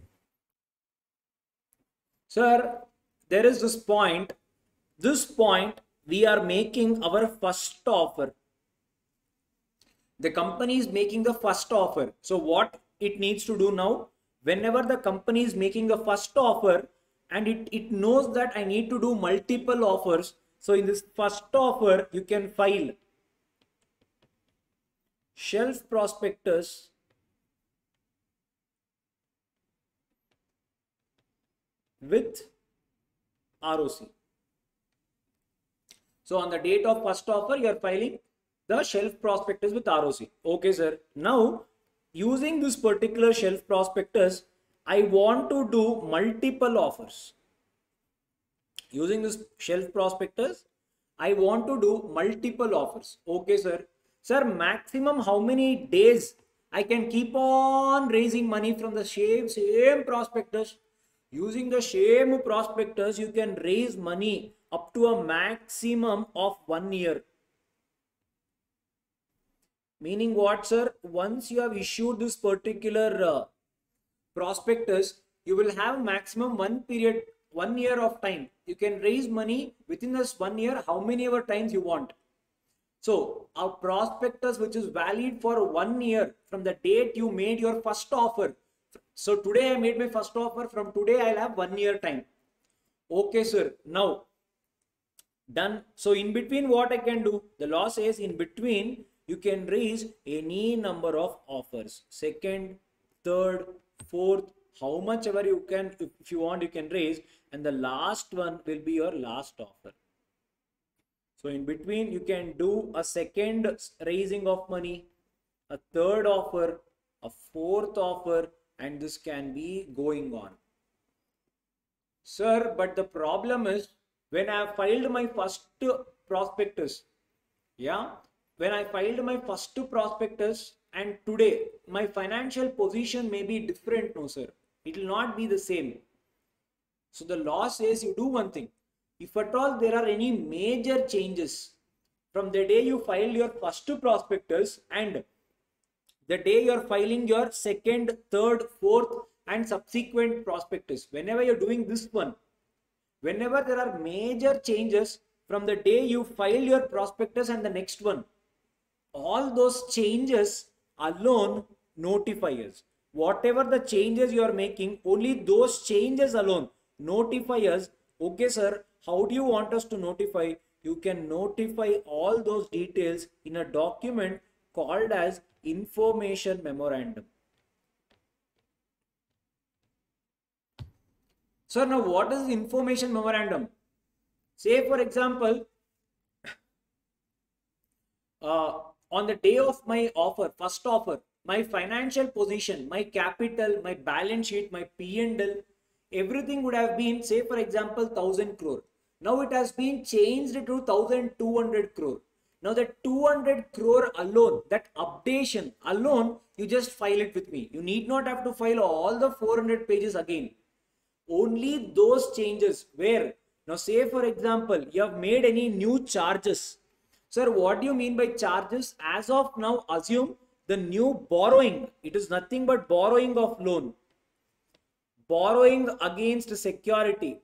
Sir, there is this point. This point we are making our first offer. The company is making the first offer. So what it needs to do now, whenever the company is making the first offer and it knows that I need to do multiple offers. So in this first offer, you can file shelf prospectus with ROC. So on the date of first offer, you are filing the shelf prospectus with ROC. Okay, sir. Now, using this particular shelf prospectus, I want to do multiple offers. Using this shelf prospectus, I want to do multiple offers. Okay, sir. Sir, maximum how many days I can keep on raising money from the same prospectus? Using the same prospectus, you can raise money up to a maximum of 1 year. Meaning what, sir? Once you have issued this particular prospectus, you will have maximum 1 year of time. You can raise money within this 1 year, how many ever times you want. So a prospectus which is valid for 1 year from the date you made your first offer. So today I made my first offer. From today I'll have 1 year time. Okay, sir. Now done. So in between what I can do? The law says in between you can raise any number of offers. Second, third, fourth, how much ever you can, if you want, you can raise, and the last one will be your last offer. So in between you can do a second raising of money, a third offer, a fourth offer, and this can be going on. Sir, but the problem is when I have filed my first prospectus, when I filed my first prospectus and today my financial position may be different. No, sir, it will not be the same. So the law says you do one thing. If at all there are any major changes from the day you filed your first prospectus and the day you are filing your second, third, fourth and subsequent prospectus, whenever you're doing this one, whenever there are major changes from the day you file your prospectus and the next one, all those changes alone notify us. Whatever the changes you are making, only those changes alone notify us. Okay, sir, how do you want us to notify? You can notify all those details in a document called as information memorandum. Sir, now what is information memorandum? Say for example, on the day of my offer, first offer, my financial position, my capital, my balance sheet, my P&L, everything would have been, say for example, 1000 crore. Now it has been changed to 1200 crore. Now that 200 crore alone, that updation alone, you just file it with me. You need not have to file all the 400 pages again. Only those changes where, now say for example, you have made any new charges. Sir, what do you mean by charges? As of now, assume the new borrowing, it is nothing but borrowing of loan, borrowing against security.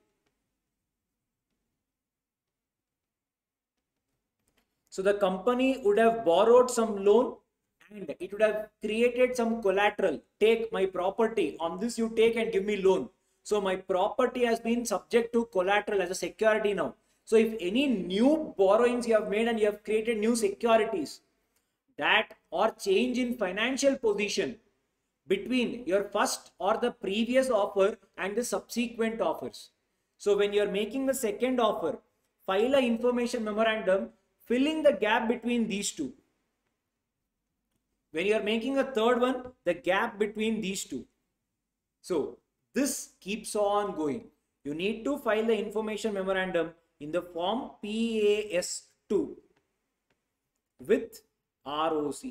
So the company would have borrowed some loan and it would have created some collateral. Take my property, on this you take and give me loan. So my property has been subject to collateral as a security now. So if any new borrowings you have made and you have created new securities, that or change in financial position between your first or the previous offer and the subsequent offers. So when you are making the second offer, file a information memorandum filling the gap between these two. When you are making a third one, the gap between these two. So this keeps on going. You need to file the information memorandum in the form PAS2 with ROC.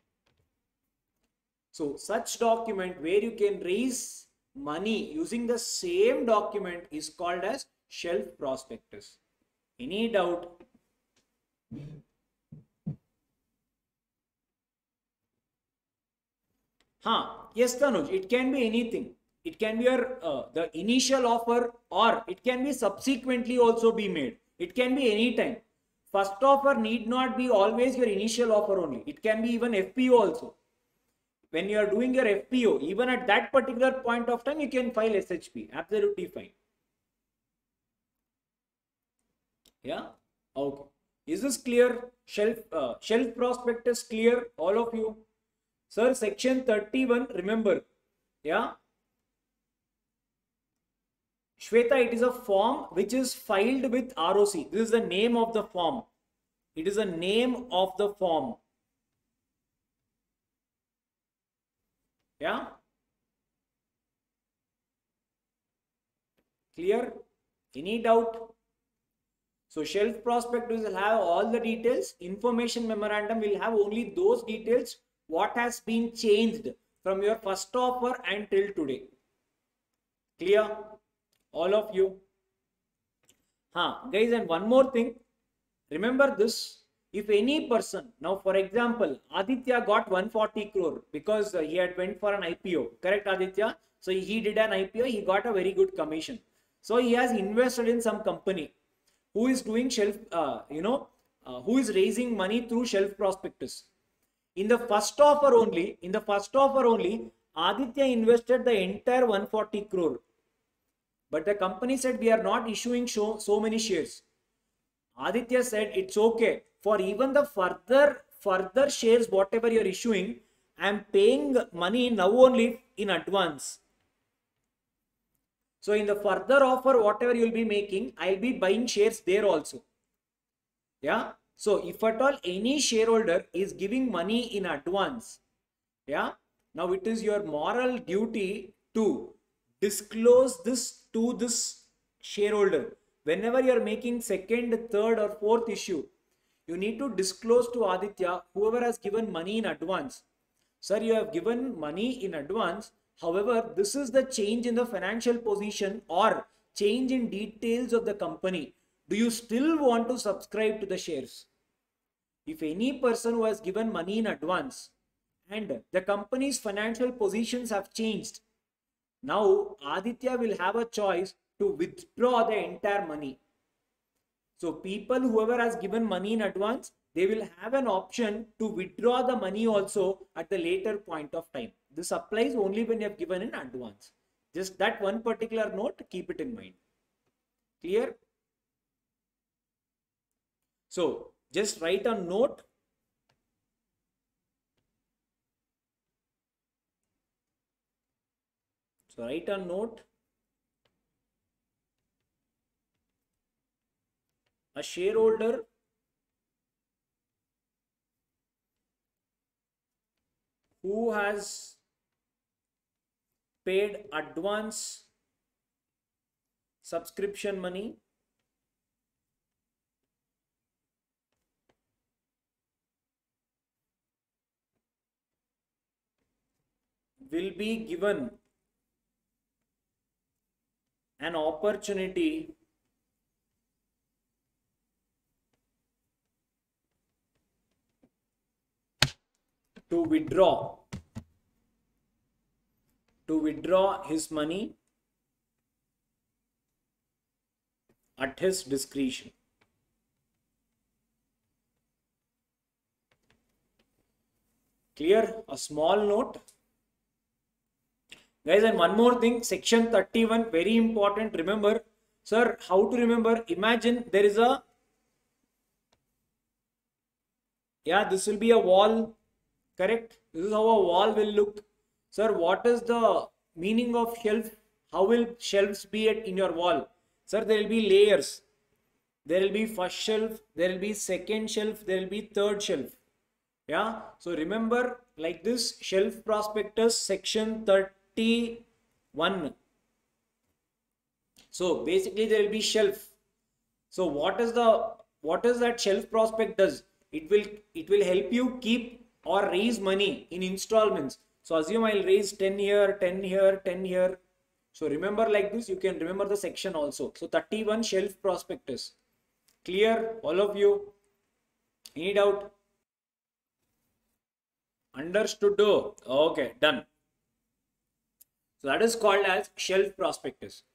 So such document where you can raise money using the same document is called as shelf prospectus. Any doubt? Yes, Tanuj, it can be anything. It can be your the initial offer, or it can be subsequently also be made. It can be any time. First offer need not be always your initial offer only. It can be even FPO also. When you are doing your FPO, even at that particular point of time, you can file SHP. Absolutely fine. Yeah. Okay. Is this clear? Shelf prospectus clear? All of you? Sir, section 31, remember. Yeah. Shweta, it is a form which is filed with ROC. This is the name of the form. It is the name of the form. Yeah. Clear? Any doubt? So shelf prospectus will have all the details. Information memorandum will have only those details what has been changed from your first offer until today. Clear? All of you? Guys, and one more thing. Remember this. If any person, now for example, Aditya got 140 crore because he had went for an IPO. Correct, Aditya? So he did an IPO. He got a very good commission. So he has invested in some company who is doing shelf, who is raising money through shelf prospectus. In the first offer only, Aditya invested the entire 140 crore. But the company said, we are not issuing so many shares. Aditya said, it's okay. For even the further shares, whatever you are issuing, I am paying money now only in advance. So in the further offer, whatever you will be making, I'll be buying shares there also. Yeah. So if at all any shareholder is giving money in advance, yeah, now it is your moral duty to disclose this to this shareholder. Whenever you are making second, third or fourth issue, you need to disclose to Aditya, whoever has given money in advance. Sir, you have given money in advance. However, this is the change in the financial position or change in details of the company. Do you still want to subscribe to the shares? If any person who has given money in advance and the company's financial positions have changed, now Aditya will have a choice to withdraw the entire money. So people, whoever has given money in advance, they will have an option to withdraw the money also at the later point of time. This applies only when you have given in advance. Just that one particular note, keep it in mind. Clear? So just write a note. So write a note. A shareholder who has paid advance subscription money will be given an opportunity to withdraw his money at his discretion. Clear? A small note. Guys, and one more thing, section 31, very important. Remember, sir, how to remember? Imagine there is a, yeah, this will be a wall, correct? This is how a wall will look. Sir, what is the meaning of shelf? How will shelves be in your wall? Sir, there will be layers. There will be first shelf, there will be second shelf, there will be third shelf. Yeah, so remember like this, shelf prospectus section 31. So basically there will be shelf. So what is that shelf prospectus? It will help you keep or raise money in installments. So assume I'll raise 10 here, 10 here, 10 here. So remember like this, you can remember the section also. So 31 shelf prospectus. Clear, all of you? Any doubt? Understood? Okay, done. So that is called as shelf prospectus.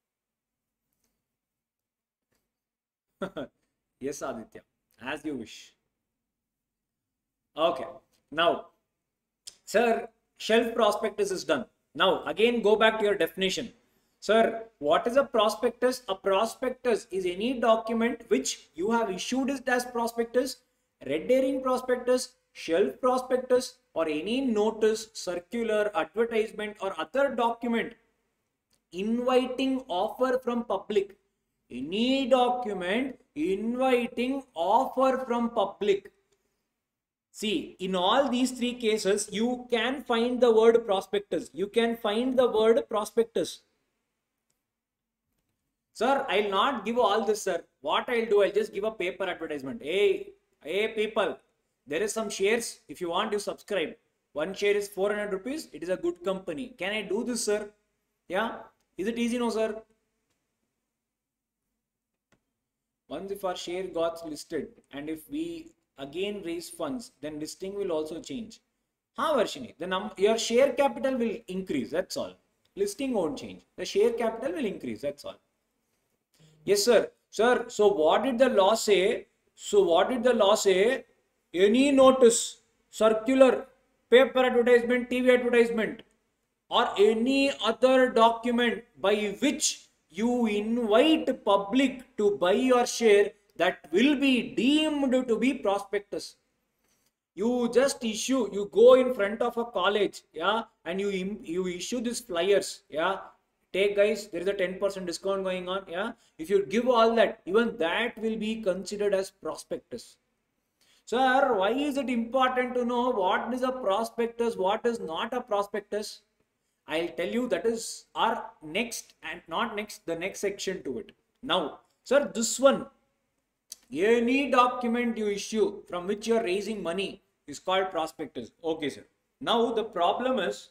Yes, Aditya, as you wish. Okay, now, sir, shelf prospectus is done. Now, again, go back to your definition. Sir, what is a prospectus? A prospectus is any document which you have issued it as prospectus, red herring prospectus, shelf prospectus, or any notice, circular, advertisement, or other document inviting offer from public. Any document inviting offer from public. See, in all these three cases, you can find the word prospectus. You can find the word prospectus. Sir, I'll not give all this, sir. What I'll do, I'll just give a paper advertisement. Hey people, there is some shares. If you want, you subscribe. One share is 400 rupees. It is a good company. Can I do this, sir? Yeah? Is it easy? No, sir. Once if our share got listed and if we again raise funds, then listing will also change. Varshini, your share capital will increase. That's all. Listing won't change. The share capital will increase. That's all. Yes, sir. Sir, so what did the law say? Any notice, circular, paper advertisement, TV advertisement, or any other document by which you invite public to buy your share, that will be deemed to be prospectus. You just issue, you go in front of a college, yeah, and you issue these flyers, yeah. Take guys, there is a 10% discount going on, yeah. If you give all that, even that will be considered as prospectus. Sir, why is it important to know what is a prospectus, what is not a prospectus? I'll tell you, that is our next and not next, the next section to it. Now, sir, this one, any document you issue from which you are raising money is called prospectus. Okay, sir. Now, the problem is,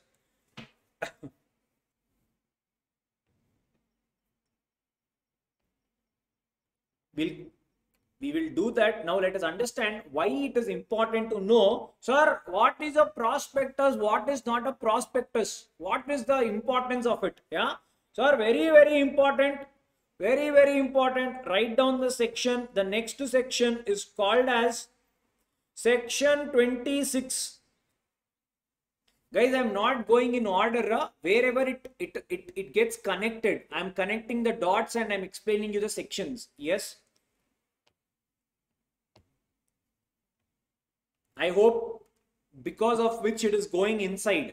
we will do that. Now let us understand why it is important to know, sir, what is a prospectus, what is not a prospectus, what is the importance of it. Yeah, sir, very important, very important. Write down the section. The next section is called as section 26. Guys, I'm not going in order. Wherever it gets connected, I'm connecting the dots and I'm explaining you the sections. Yes, I hope, because of which it is going inside.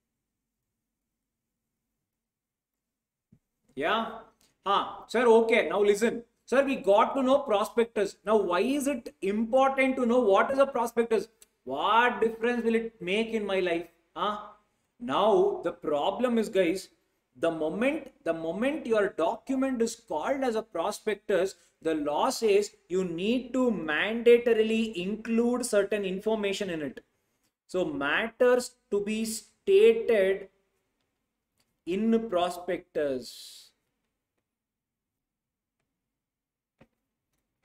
Yeah. Sir, okay. Now listen. Sir, we got to know prospectus. Now, why is it important to know what is a prospectus? What difference will it make in my life? Now, the problem is, guys, the moment your document is called as a prospectus, the law says you need to mandatorily include certain information in it. So matters to be stated in prospectus.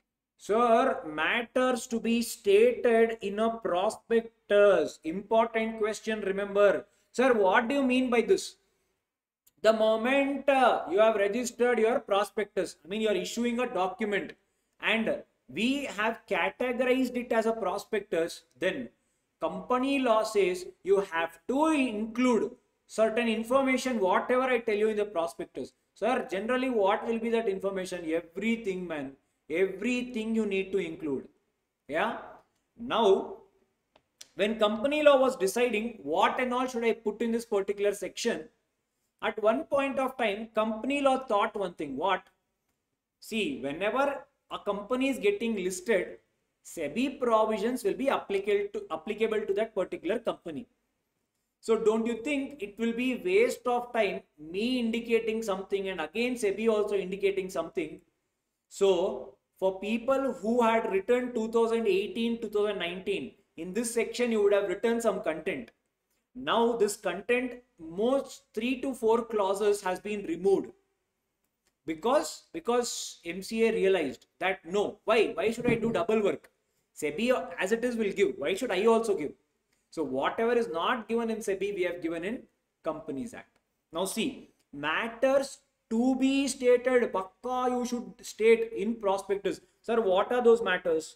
Sir, matters to be stated in a prospectus. Important question, remember. Sir, what do you mean by this? The moment you have registered your prospectus, I mean, you are issuing a document and we have categorized it as a prospectus, then company law says you have to include certain information, whatever I tell you in the prospectus. Sir, generally, what will be that information? Everything, man. Everything you need to include. Yeah. Now, when company law was deciding what and all should I put in this particular section, at one point of time, company law thought one thing. What? See, whenever a company is getting listed, SEBI provisions will be applicable to that particular company. So don't you think it will be waste of time me indicating something and again SEBI also indicating something? So for people who had written 2018, 2019, in this section you would have written some content. Now this content, most 3 to 4 clauses has been removed because MCA realized that no, why should I do double work? SEBI as it is will give. Why should I also give? So whatever is not given in SEBI, we have given in Companies Act. Now see, matters to be stated, pakka you should state in prospectus. Sir, what are those matters?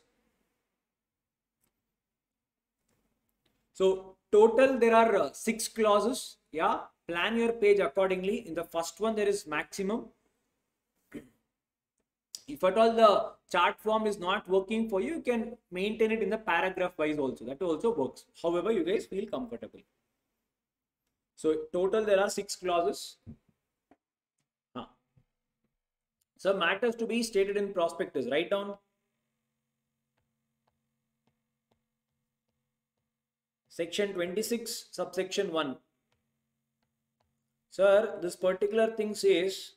So total there are 6 clauses. Yeah, plan your page accordingly. In the first one there is maximum. If at all the chart form is not working for you, you can maintain it in the paragraph wise also. That also works. However, you guys feel comfortable. So total there are 6 clauses. So matters to be stated in prospectus. Write down. Section 26, subsection 1. Sir, this particular thing says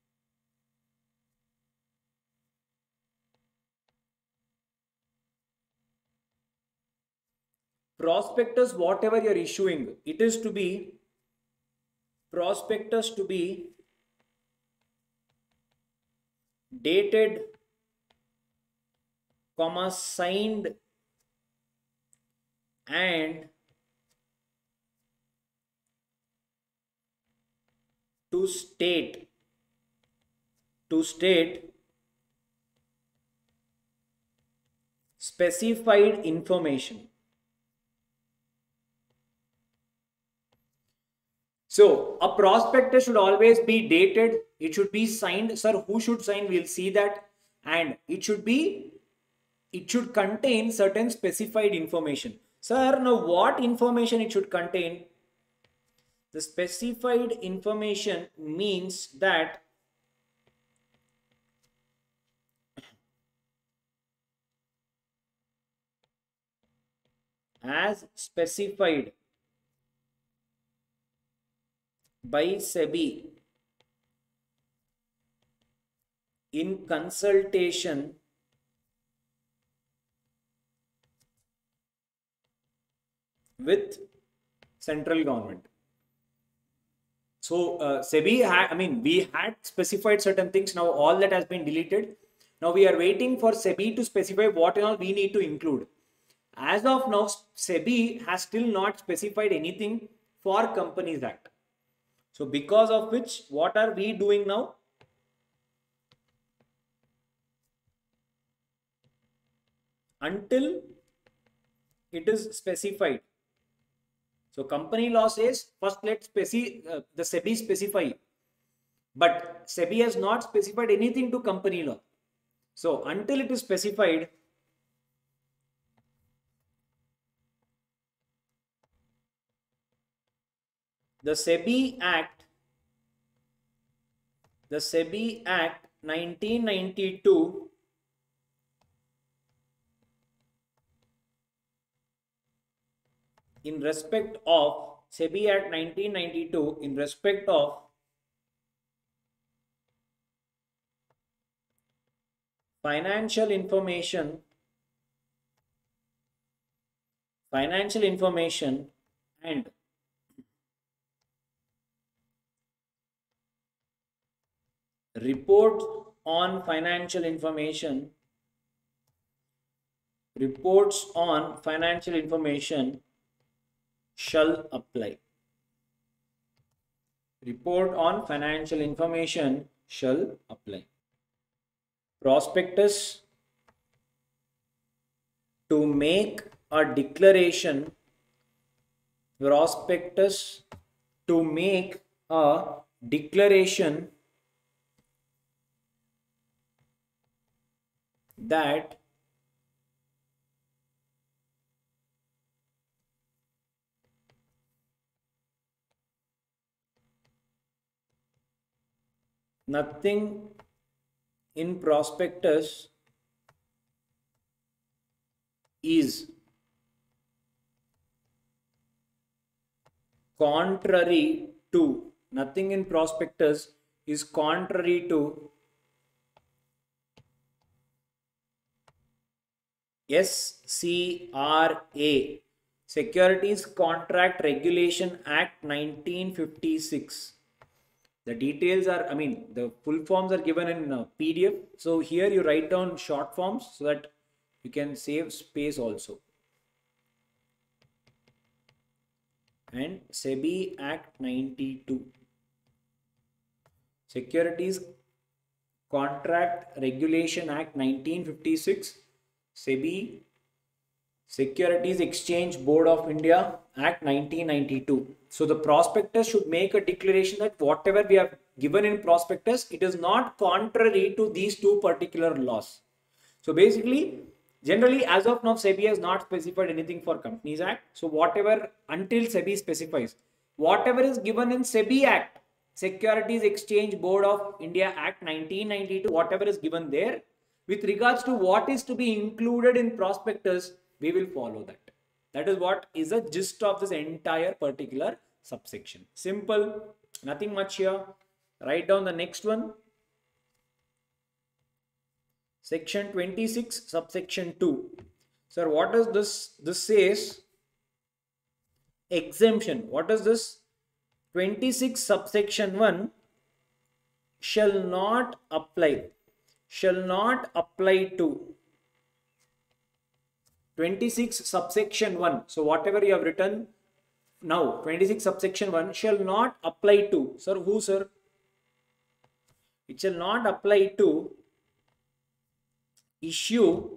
prospectus, whatever you are issuing, it is to be prospectus to be dated, comma, signed and to state specified information. So a prospectus should always be dated. It should be signed. Sir, who should sign? We'll see that. And it should contain certain specified information. Sir, now what information it should contain? The specified information means that as specified by SEBI in consultation with central government. So SEBI had, we had specified certain things. Now all that has been deleted. Now we are waiting for SEBI to specify what all we need to include. As of now, SEBI has still not specified anything for Companies Act. So because of which, what are we doing now? Until it is specified. So company law says first let the SEBI specify. But SEBI has not specified anything to company law. So until it is specified, the SEBI Act 1992 in respect of SEBI Act 1992 in respect of financial information and report on financial information Reports on financial information shall apply. Report on financial information shall apply. Prospectus to make a declaration. Prospectus to make a declaration that nothing in prospectus is contrary to, nothing in prospectus is contrary to SCRA, Securities Contract Regulation Act 1956. The details are, I mean, the full forms are given in PDF. So here you write down short forms so that you can save space also. And SEBI Act 92. Securities Contract Regulation Act 1956. SEBI Securities Exchange Board of India Act 1992. So the prospectus should make a declaration that whatever we have given in prospectus, it is not contrary to these two particular laws. So basically, generally as of now, SEBI has not specified anything for Companies Act. So whatever, until SEBI specifies, whatever is given in SEBI Act, Securities Exchange Board of India Act 1992, whatever is given there, with regards to what is to be included in prospectus, we will follow that. That is what is the gist of this entire particular subsection. Simple, nothing much here. Write down the next one. Section 26, subsection 2. Sir, what does this? This says exemption. What is this? 26 subsection 1 shall not apply. Shall not apply to 26 subsection 1. So whatever you have written now, 26 subsection 1 shall not apply to. Sir, who, sir? It shall not apply to issue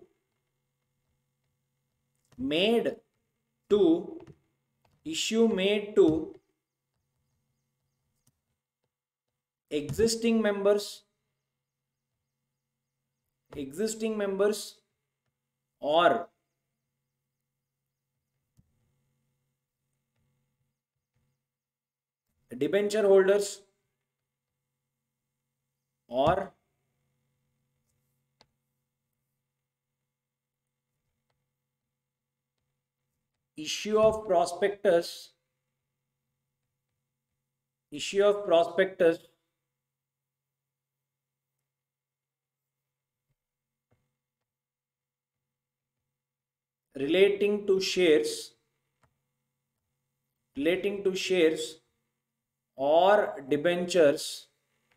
made to existing members or debenture holders or issue of prospectus relating to shares or debentures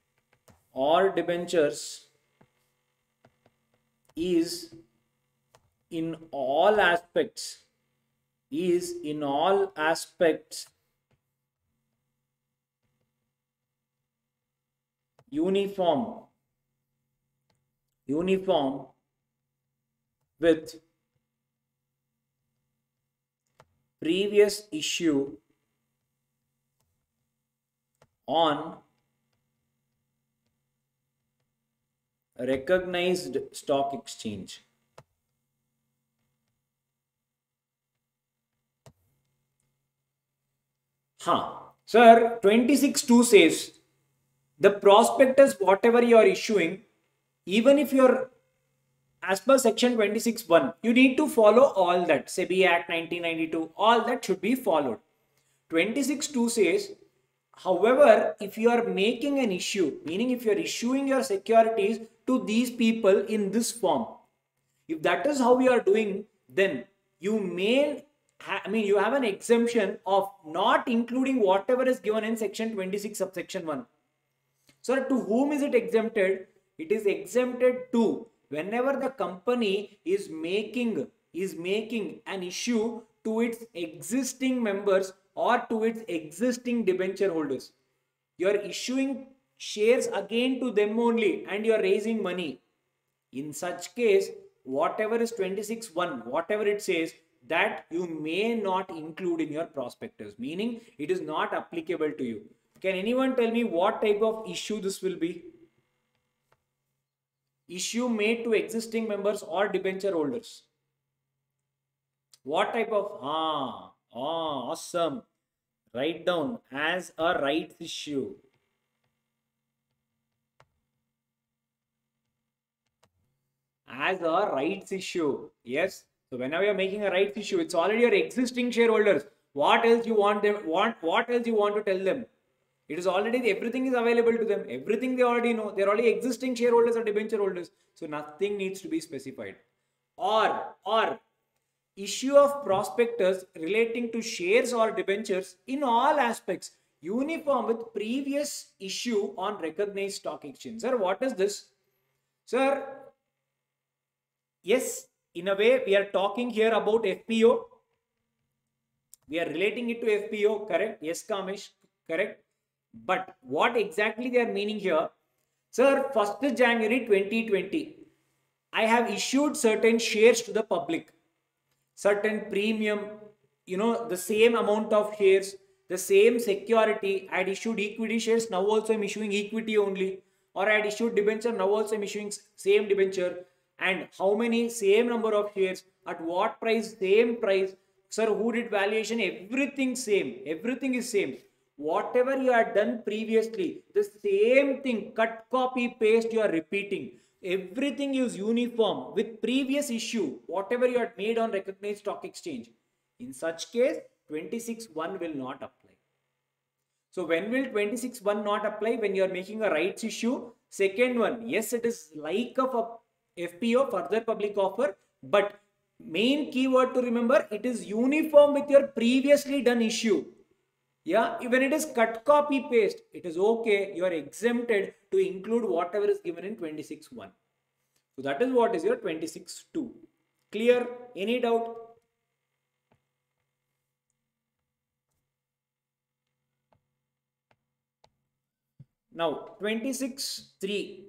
is in all aspects uniform with previous issue on recognized stock exchange. Sir, 26(2) says the prospectus, whatever you are issuing, even if you're as per section 26(1), you need to follow all that. SEBI Act 1992, all that should be followed. 26(2) says, however, if you are making an issue, meaning if you are issuing your securities to these people in this form, if that is how you are doing, then you may, you have an exemption of not including whatever is given in section 26 subsection 1. So to whom is it exempted? It is exempted to whenever the company is making is making an issue to its existing members or to its existing debenture holders. You are issuing shares again to them only and you are raising money. In such case, whatever is 26(1), whatever it says, that you may not include in your prospectus, meaning it is not applicable to you. Can anyone tell me what type of issue this will be? Issue made to existing members or debenture holders. What type of? Awesome. Write down as a rights issue. As a rights issue. Yes. So whenever you're making a rights issue, it's already your existing shareholders. What else you want them? What else you want to tell them? It is already, everything is available to them. Everything they already know. They're already existing shareholders or debenture holders. So nothing needs to be specified. Or issue of prospectus relating to shares or debentures in all aspects uniform with previous issue on recognized stock exchange. Sir, what is this? Sir, yes, in a way we are talking here about FPO. We are relating it to FPO, correct? Yes, Kamesh, correct. But what exactly they are meaning here? Sir, 1st January 2020, I have issued certain shares to the public. Certain premium, the same amount of shares, the same security. I had issued equity shares, now also I'm issuing equity only. Or I had issued debenture, now also I'm issuing same debenture. And how many? Same number of shares. At what price? Same price. Sir, who did valuation? Everything same. Everything is same. Whatever you had done previously, the same thing, cut, copy, paste, you are repeating. Everything is uniform with previous issue, whatever you had made on recognized stock exchange. In such case, 26(1) will not apply. So when will 26(1) not apply? When you are making a rights issue. Second one, yes, it is like a FPO, further public offer, but main keyword to remember, it is uniform with your previously done issue. Yeah, when it is cut, copy, paste, it is okay. You are exempted to include whatever is given in 26(1). So that is what is your 26(2). Clear? Any doubt? Now 26(3).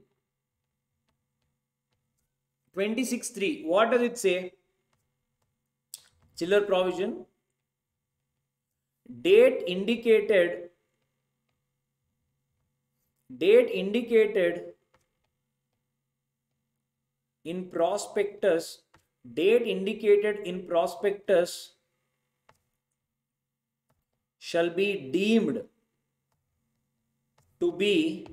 26(3). What does it say? Chiller provision. Date indicated in prospectus, shall be deemed to be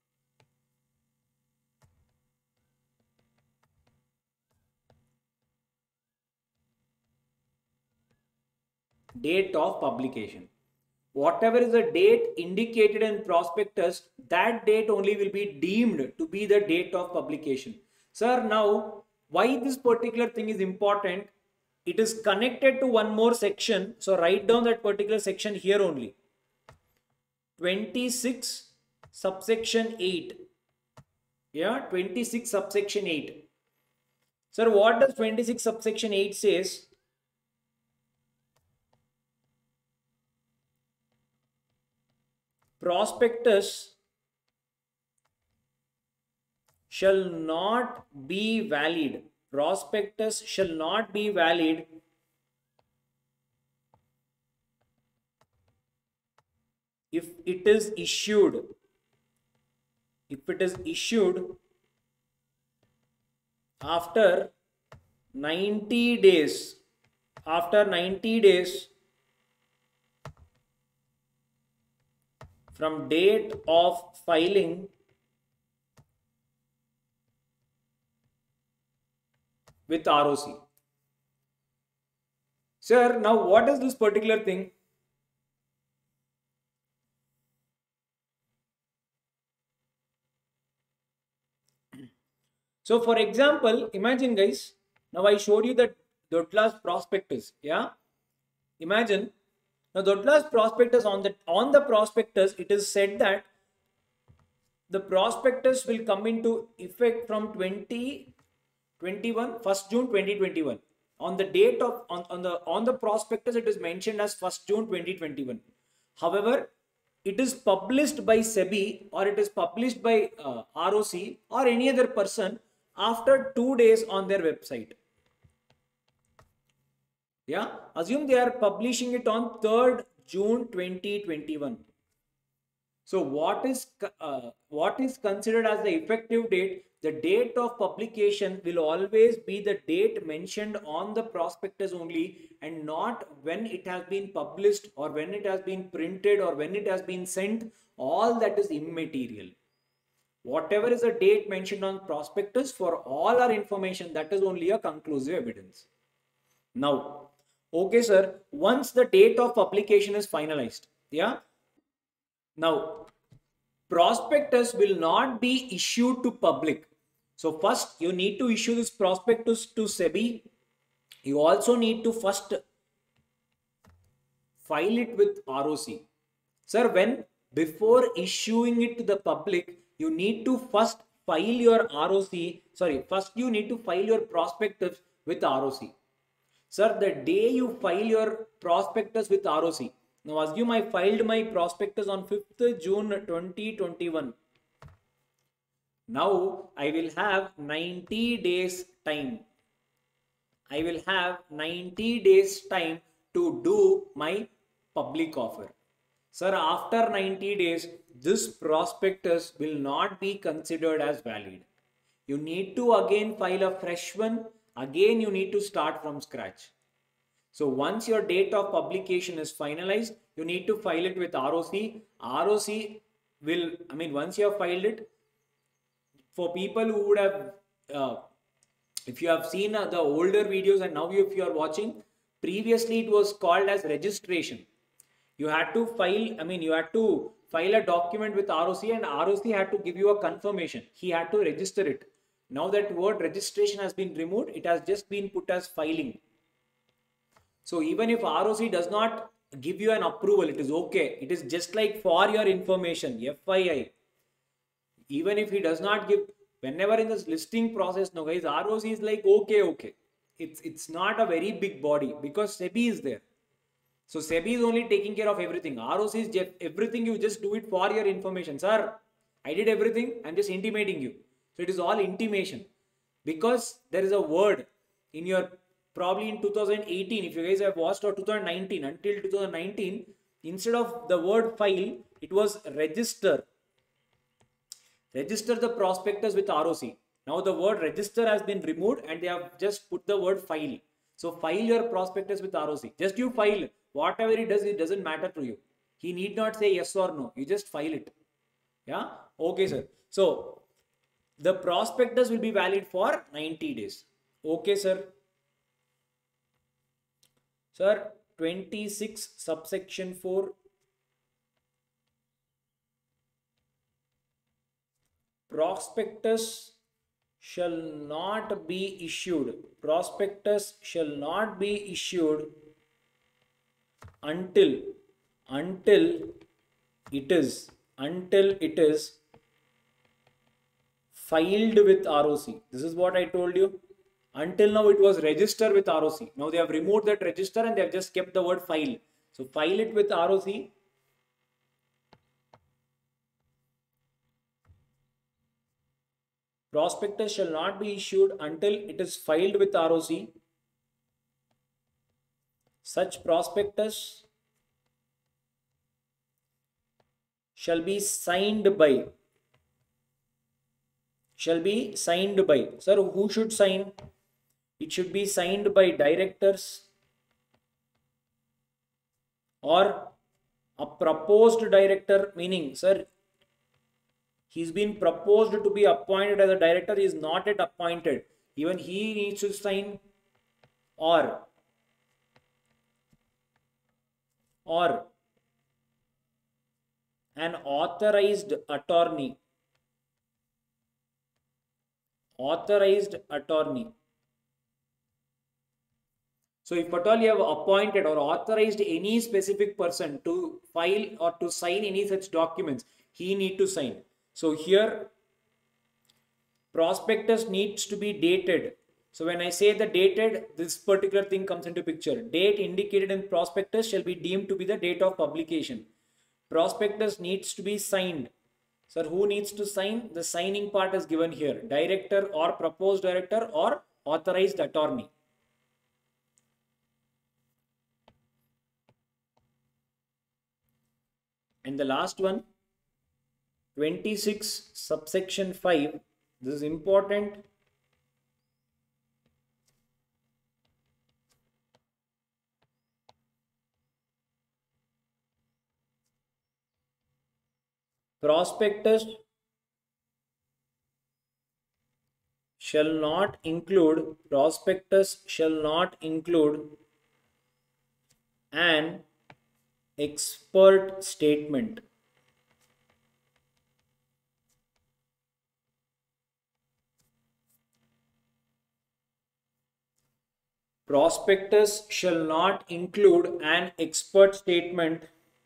date of publication. Whatever is the date indicated in prospectus, that date only will be deemed to be the date of publication. Sir, now why this particular thing is important? It is connected to one more section. So write down that particular section here only. 26 subsection 8. Yeah, 26 subsection 8. Sir, what does 26 subsection 8 says? Prospectus shall not be valid. Prospectus shall not be valid if it is issued. If it is issued after 90 days. After 90 days from date of filing with ROC. Sir, now what is this particular thing? So for example, imagine guys, now I showed you that Dodla's prospectus. Yeah, imagine now Dodla's prospectus, on the prospectus it is said that the prospectus will come into effect from 1st June 2021. on the date of on the prospectus it is mentioned as 1st June 2021. However, it is published by SEBI or it is published by ROC or any other person after 2 days on their website. Yeah, assume they are publishing it on 3rd June 2021. So what is considered as the effective date? The date of publication will always be the date mentioned on the prospectus only, and not when it has been published or when it has been printed or when it has been sent. All that is immaterial. Whatever is the date mentioned on prospectus, for all our information, that is only a conclusive evidence. Now, okay, sir, once the date of publication is finalized, yeah, now prospectus will not be issued to public. So first you need to issue this prospectus to SEBI. You also need to first file it with ROC. Sir, when before issuing it to the public, you need to first file your ROC. Sorry, first you need to file your prospectus with ROC. Sir, the day you file your prospectus with ROC, now assume I filed my prospectus on 5th June 2021. Now I will have 90 days time. I will have 90 days time to do my public offer. Sir, after 90 days, this prospectus will not be considered as valid. You need to again file a fresh one. Again, you need to start from scratch. So once your date of publication is finalized, you need to file it with ROC. ROC will, once you have filed it, for people who would have, if you have seen the older videos and now if you are watching, previously it was called as registration. You had to file a document with ROC and ROC had to give you a confirmation. He had to register it. Now that word registration has been removed, it has just been put as filing. So even if ROC does not give you an approval, it is okay. It is just like for your information, FYI. Even if he does not give, whenever in this listing process, no guys, ROC is like, okay. It's not a very big body because SEBI is there. So SEBI is only taking care of everything. ROC is just everything, you just do it for your information. Sir, I did everything, I'm just intimating you. So it is all intimation. Because there is a word in your, probably in 2018, if you guys have watched, or 2019, until 2019, instead of the word file, it was register. Register the prospectus with ROC. Now the word register has been removed and they have just put the word file. So file your prospectus with ROC. Just you file. Whatever it does, it doesn't matter to you. He need not say yes or no. You just file it. Yeah. Okay, sir. So the prospectus will be valid for 90 days. Okay, sir. Sir, 26 subsection 4. Prospectus shall not be issued. Prospectus shall not be issued until it is filed with ROC. This is what I told you. Until now it was registered with ROC. Now they have removed that register and they have just kept the word file. So file it with ROC. Prospectus shall not be issued until it is filed with ROC. Such prospectus shall be signed by. Sir, who should sign? It should be signed by directors or a proposed director, meaning, sir, he's been proposed to be appointed as a director, he is not yet appointed. Even he needs to sign, or an authorized attorney. So if at all you have appointed or authorized any specific person to file or to sign any such documents, he need to sign. So here prospectus needs to be dated So when I say the dated, this particular thing comes into picture. Date indicated in prospectus shall be deemed to be the date of publication. Prospectus needs to be signed. Sir, who needs to sign? The signing part is given here. Director or proposed director or authorized attorney. And the last one, 26 subsection 5. This is important. Prospectus shall not include an expert statement. Prospectus shall not include an expert statement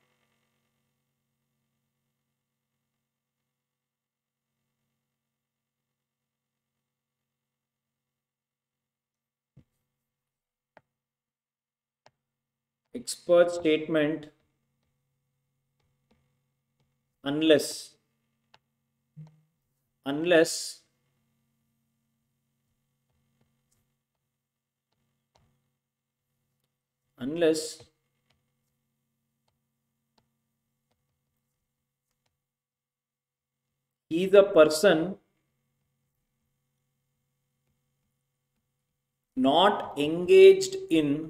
unless he the person not engaged in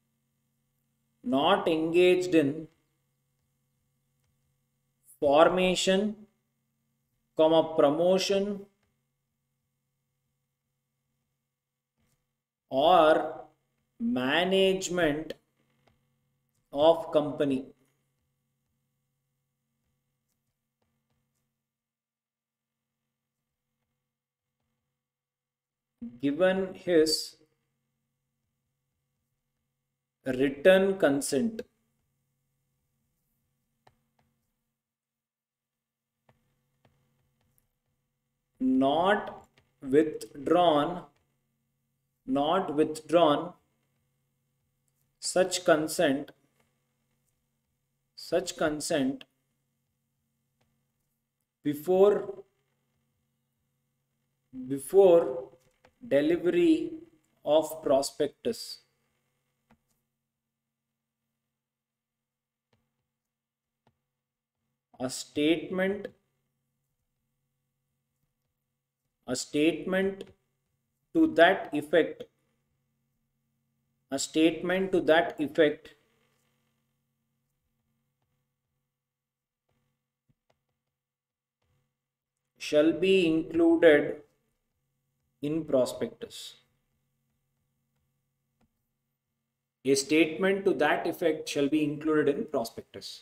formation, promotion or management of company. Given his written consent. Not withdrawn such consent before delivery of prospectus. A statement to that effect shall be included in prospectus. A statement to that effect shall be included in prospectus.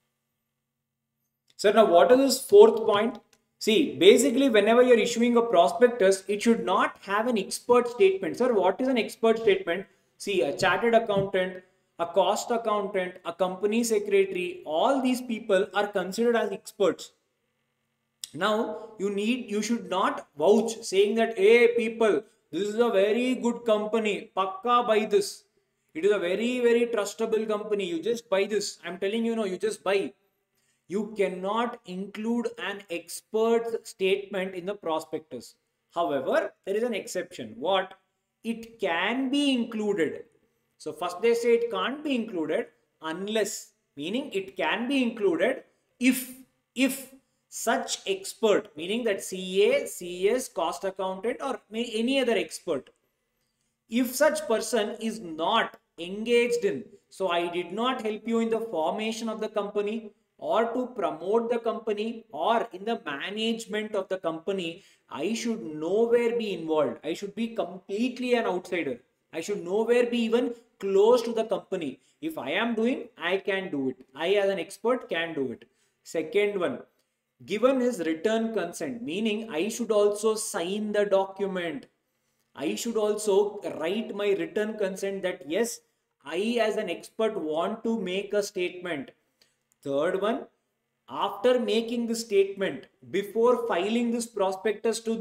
So now what is this fourth point? See, basically whenever you're issuing a prospectus, it should not have an expert statement. Sir, what is an expert statement? See, a chartered accountant, a cost accountant, a company secretary, all these people are considered as experts. Now, you should not vouch saying that, hey people, this is a very good company, pakka buy this. It is a very, very trustable company. You just buy this. I'm telling you, no, you just buy. You cannot include an expert statement in the prospectus. However, there is an exception. What? It can be included. So first they say it can't be included unless, meaning it can be included if such expert, meaning that CA, CS, cost accountant or any other expert, if such person is not engaged in, so I did not help you in the formation of the company or to promote the company or in the management of the company, I should nowhere be involved. I should be completely an outsider. I should nowhere be even close to the company. If I am doing, I can do it. I as an expert can do it. Second one, given his written consent, meaning I should also sign the document. I should also write my written consent that yes, I as an expert want to make a statement. Third one, after making the statement, before filing this prospectus to the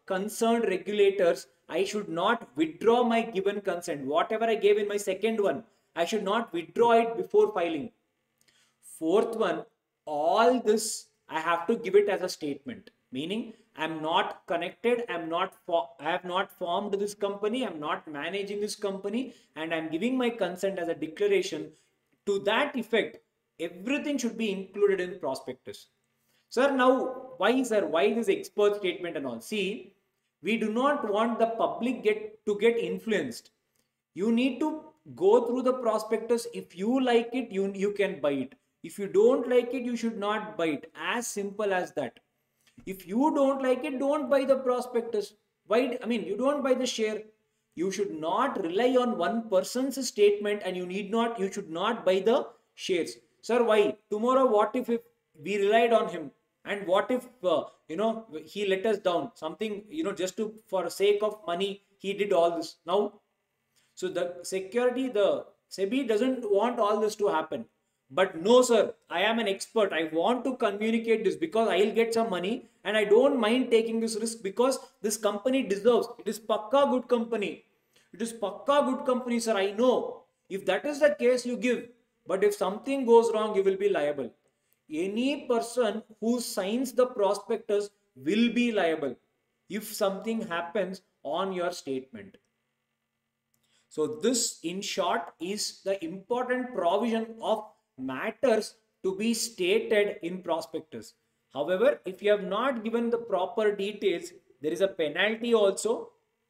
concerned regulators, I should not withdraw my given consent. Whatever I gave in my second one, I should not withdraw it before filing. Fourth one, all this I have to give it as a statement, meaning I'm not connected, I have not formed this company, I'm not managing this company, and I'm giving my consent as a declaration. To that effect, everything should be included in prospectus. Sir, now why this expert statement and all? See, we do not want the public get influenced. You need to go through the prospectus. If you like it, you can buy it. If you don't like it, you should not buy it. As simple as that. If you don't like it, don't buy the prospectus. Why? I mean, you don't buy the share. You should not rely on one person's statement, and you should not buy the shares. Sir, why? Tomorrow, what if we relied on him? And what if, he let us down? Something, just for sake of money, he did all this. Now, so the SEBI doesn't want all this to happen. But no, sir, I am an expert. I want to communicate this because I'll get some money and I don't mind taking this risk because this company deserves. It is pakka good company. It is pakka good company, sir. I know. If that is the case, you give. But if something goes wrong, you will be liable. Any person who signs the prospectus will be liable if something happens on your statement. So this, in short, is the important provision of matters to be stated in prospectus. However, if you have not given the proper details, there is a penalty also.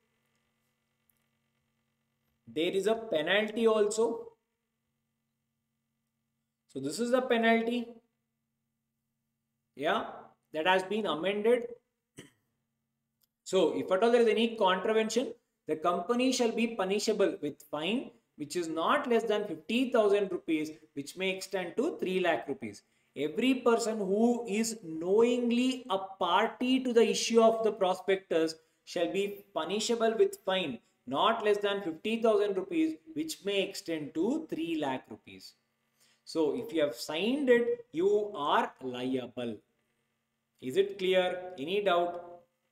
There is a penalty also. So this is the penalty. Yeah, that has been amended. So if at all there is any contravention, the company shall be punishable with fine which is not less than 50,000 rupees, which may extend to 3 lakh rupees. Every person who is knowingly a party to the issue of the prospectus shall be punishable with fine not less than 50,000 rupees, which may extend to 3 lakh rupees. So if you have signed it, you are liable. Is it clear? Any doubt?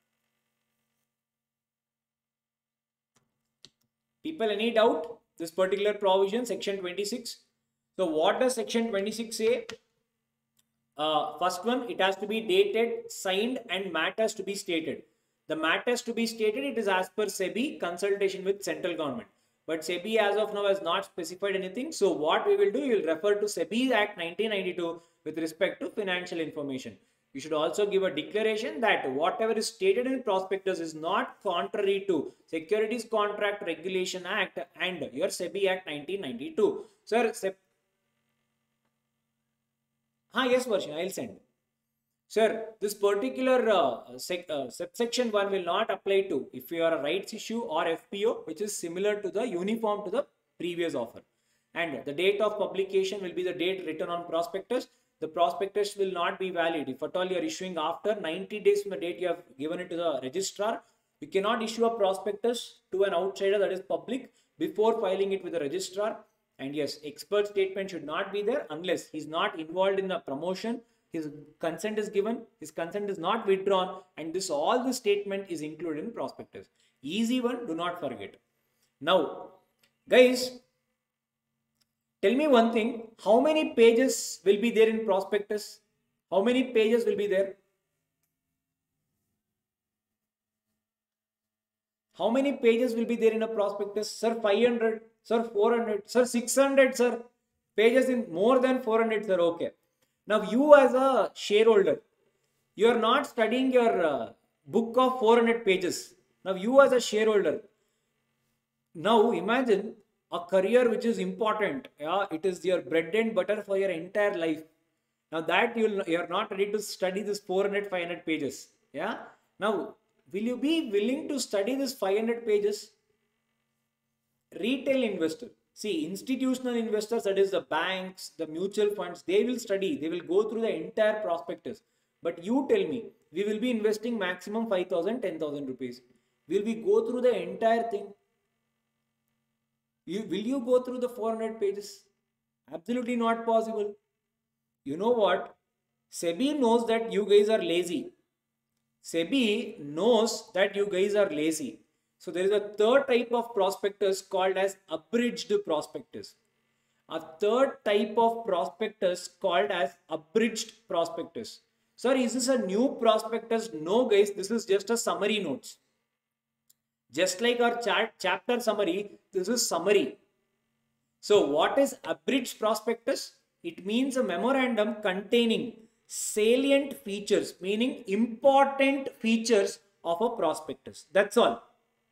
People, any doubt? This particular provision, section 26. So what does section 26 say? First one, it has to be dated, signed, and matters to be stated. The matters to be stated, it is as per SEBI, consultation with central government. But SEBI as of now has not specified anything. So what we will do, we will refer to SEBI Act 1992 with respect to financial information. You should also give a declaration that whatever is stated in prospectus is not contrary to Securities Contract Regulation Act and your SEBI Act 1992. Sir, yes, Varsha, I'll send. Sir, this particular subsection 1 will not apply to if you are a rights issue or FPO, which is similar to the uniform to the previous offer. And the date of publication will be the date written on prospectus. The prospectus will not be valid if at all you are issuing after 90 days from the date you have given it to the registrar. You cannot issue a prospectus to an outsider, that is public, before filing it with the registrar. And yes, expert statement should not be there unless he is not involved in the promotion. His consent is given, his consent is not withdrawn, and all the statement is included in prospectus. Easy one, do not forget. Now, guys, tell me one thing, how many pages will be there in prospectus? How many pages will be there? How many pages will be there in a prospectus? Sir, 500, sir, 400, sir, 600, sir. Pages in more than 400, sir, okay. Now, you as a shareholder, you are not studying your book of 400 pages. Now, you as a shareholder, now imagine a career which is important. Yeah, it is your bread and butter for your entire life. Now that you are not ready to study this 400, 500 pages. Yeah. Now, will you be willing to study this 500 pages? Retail investor. See, institutional investors, that is the banks, the mutual funds, they will study, they will go through the entire prospectus. But you tell me, we will be investing maximum 5,000, 10,000 rupees. Will we go through the entire thing? Will you go through the 400 pages? Absolutely not possible. You know what? SEBI knows that you guys are lazy. SEBI knows that you guys are lazy. So there is a third type of prospectus called as abridged prospectus. A third type of prospectus called as abridged prospectus. Sir, is this a new prospectus? No guys, this is just a summary notes. Just like our chapter summary, this is summary. So what is abridged prospectus? It means a memorandum containing salient features, meaning important features of a prospectus. That's all.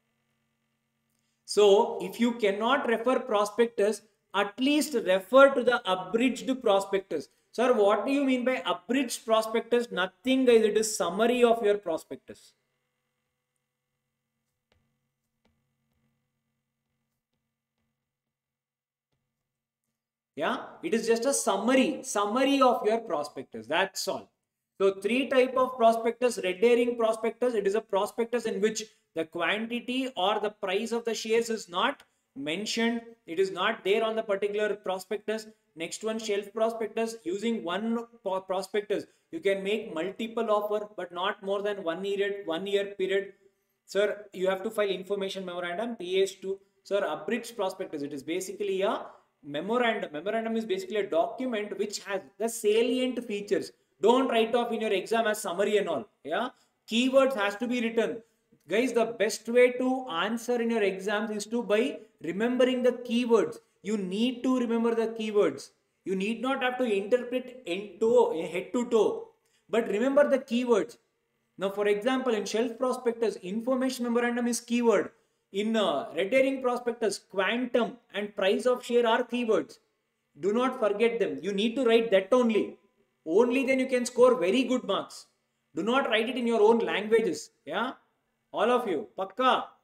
So if you cannot refer prospectus, at least refer to the abridged prospectus. Sir, what do you mean by abridged prospectus? Nothing guys, it is summary of your prospectus. Yeah, it is just a summary of your prospectus. That's all. So three type of prospectus: red herring prospectus. It is a prospectus in which the quantity or the price of the shares is not mentioned. It is not there on the particular prospectus. Next one, shelf prospectus. Using one prospectus, you can make multiple offer, but not more than 1 year period. Sir, you have to file information memorandum, PS2. Sir, abridged prospectus, it is basically a memorandum. Memorandum is basically a document which has the salient features. Don't write off in your exam as summary and all. Yeah, keywords has to be written. Guys, the best way to answer in your exams is to by remembering the keywords. You need to remember the keywords. You need not have to interpret head to toe, but remember the keywords. Now, for example, in shelf prospectus, information memorandum is keyword. In red herring prospectus, quantum and price of share are keywords. Do not forget them. You need to write that only. Only then you can score very good marks. Do not write it in your own languages. Yeah, all of you, pakka.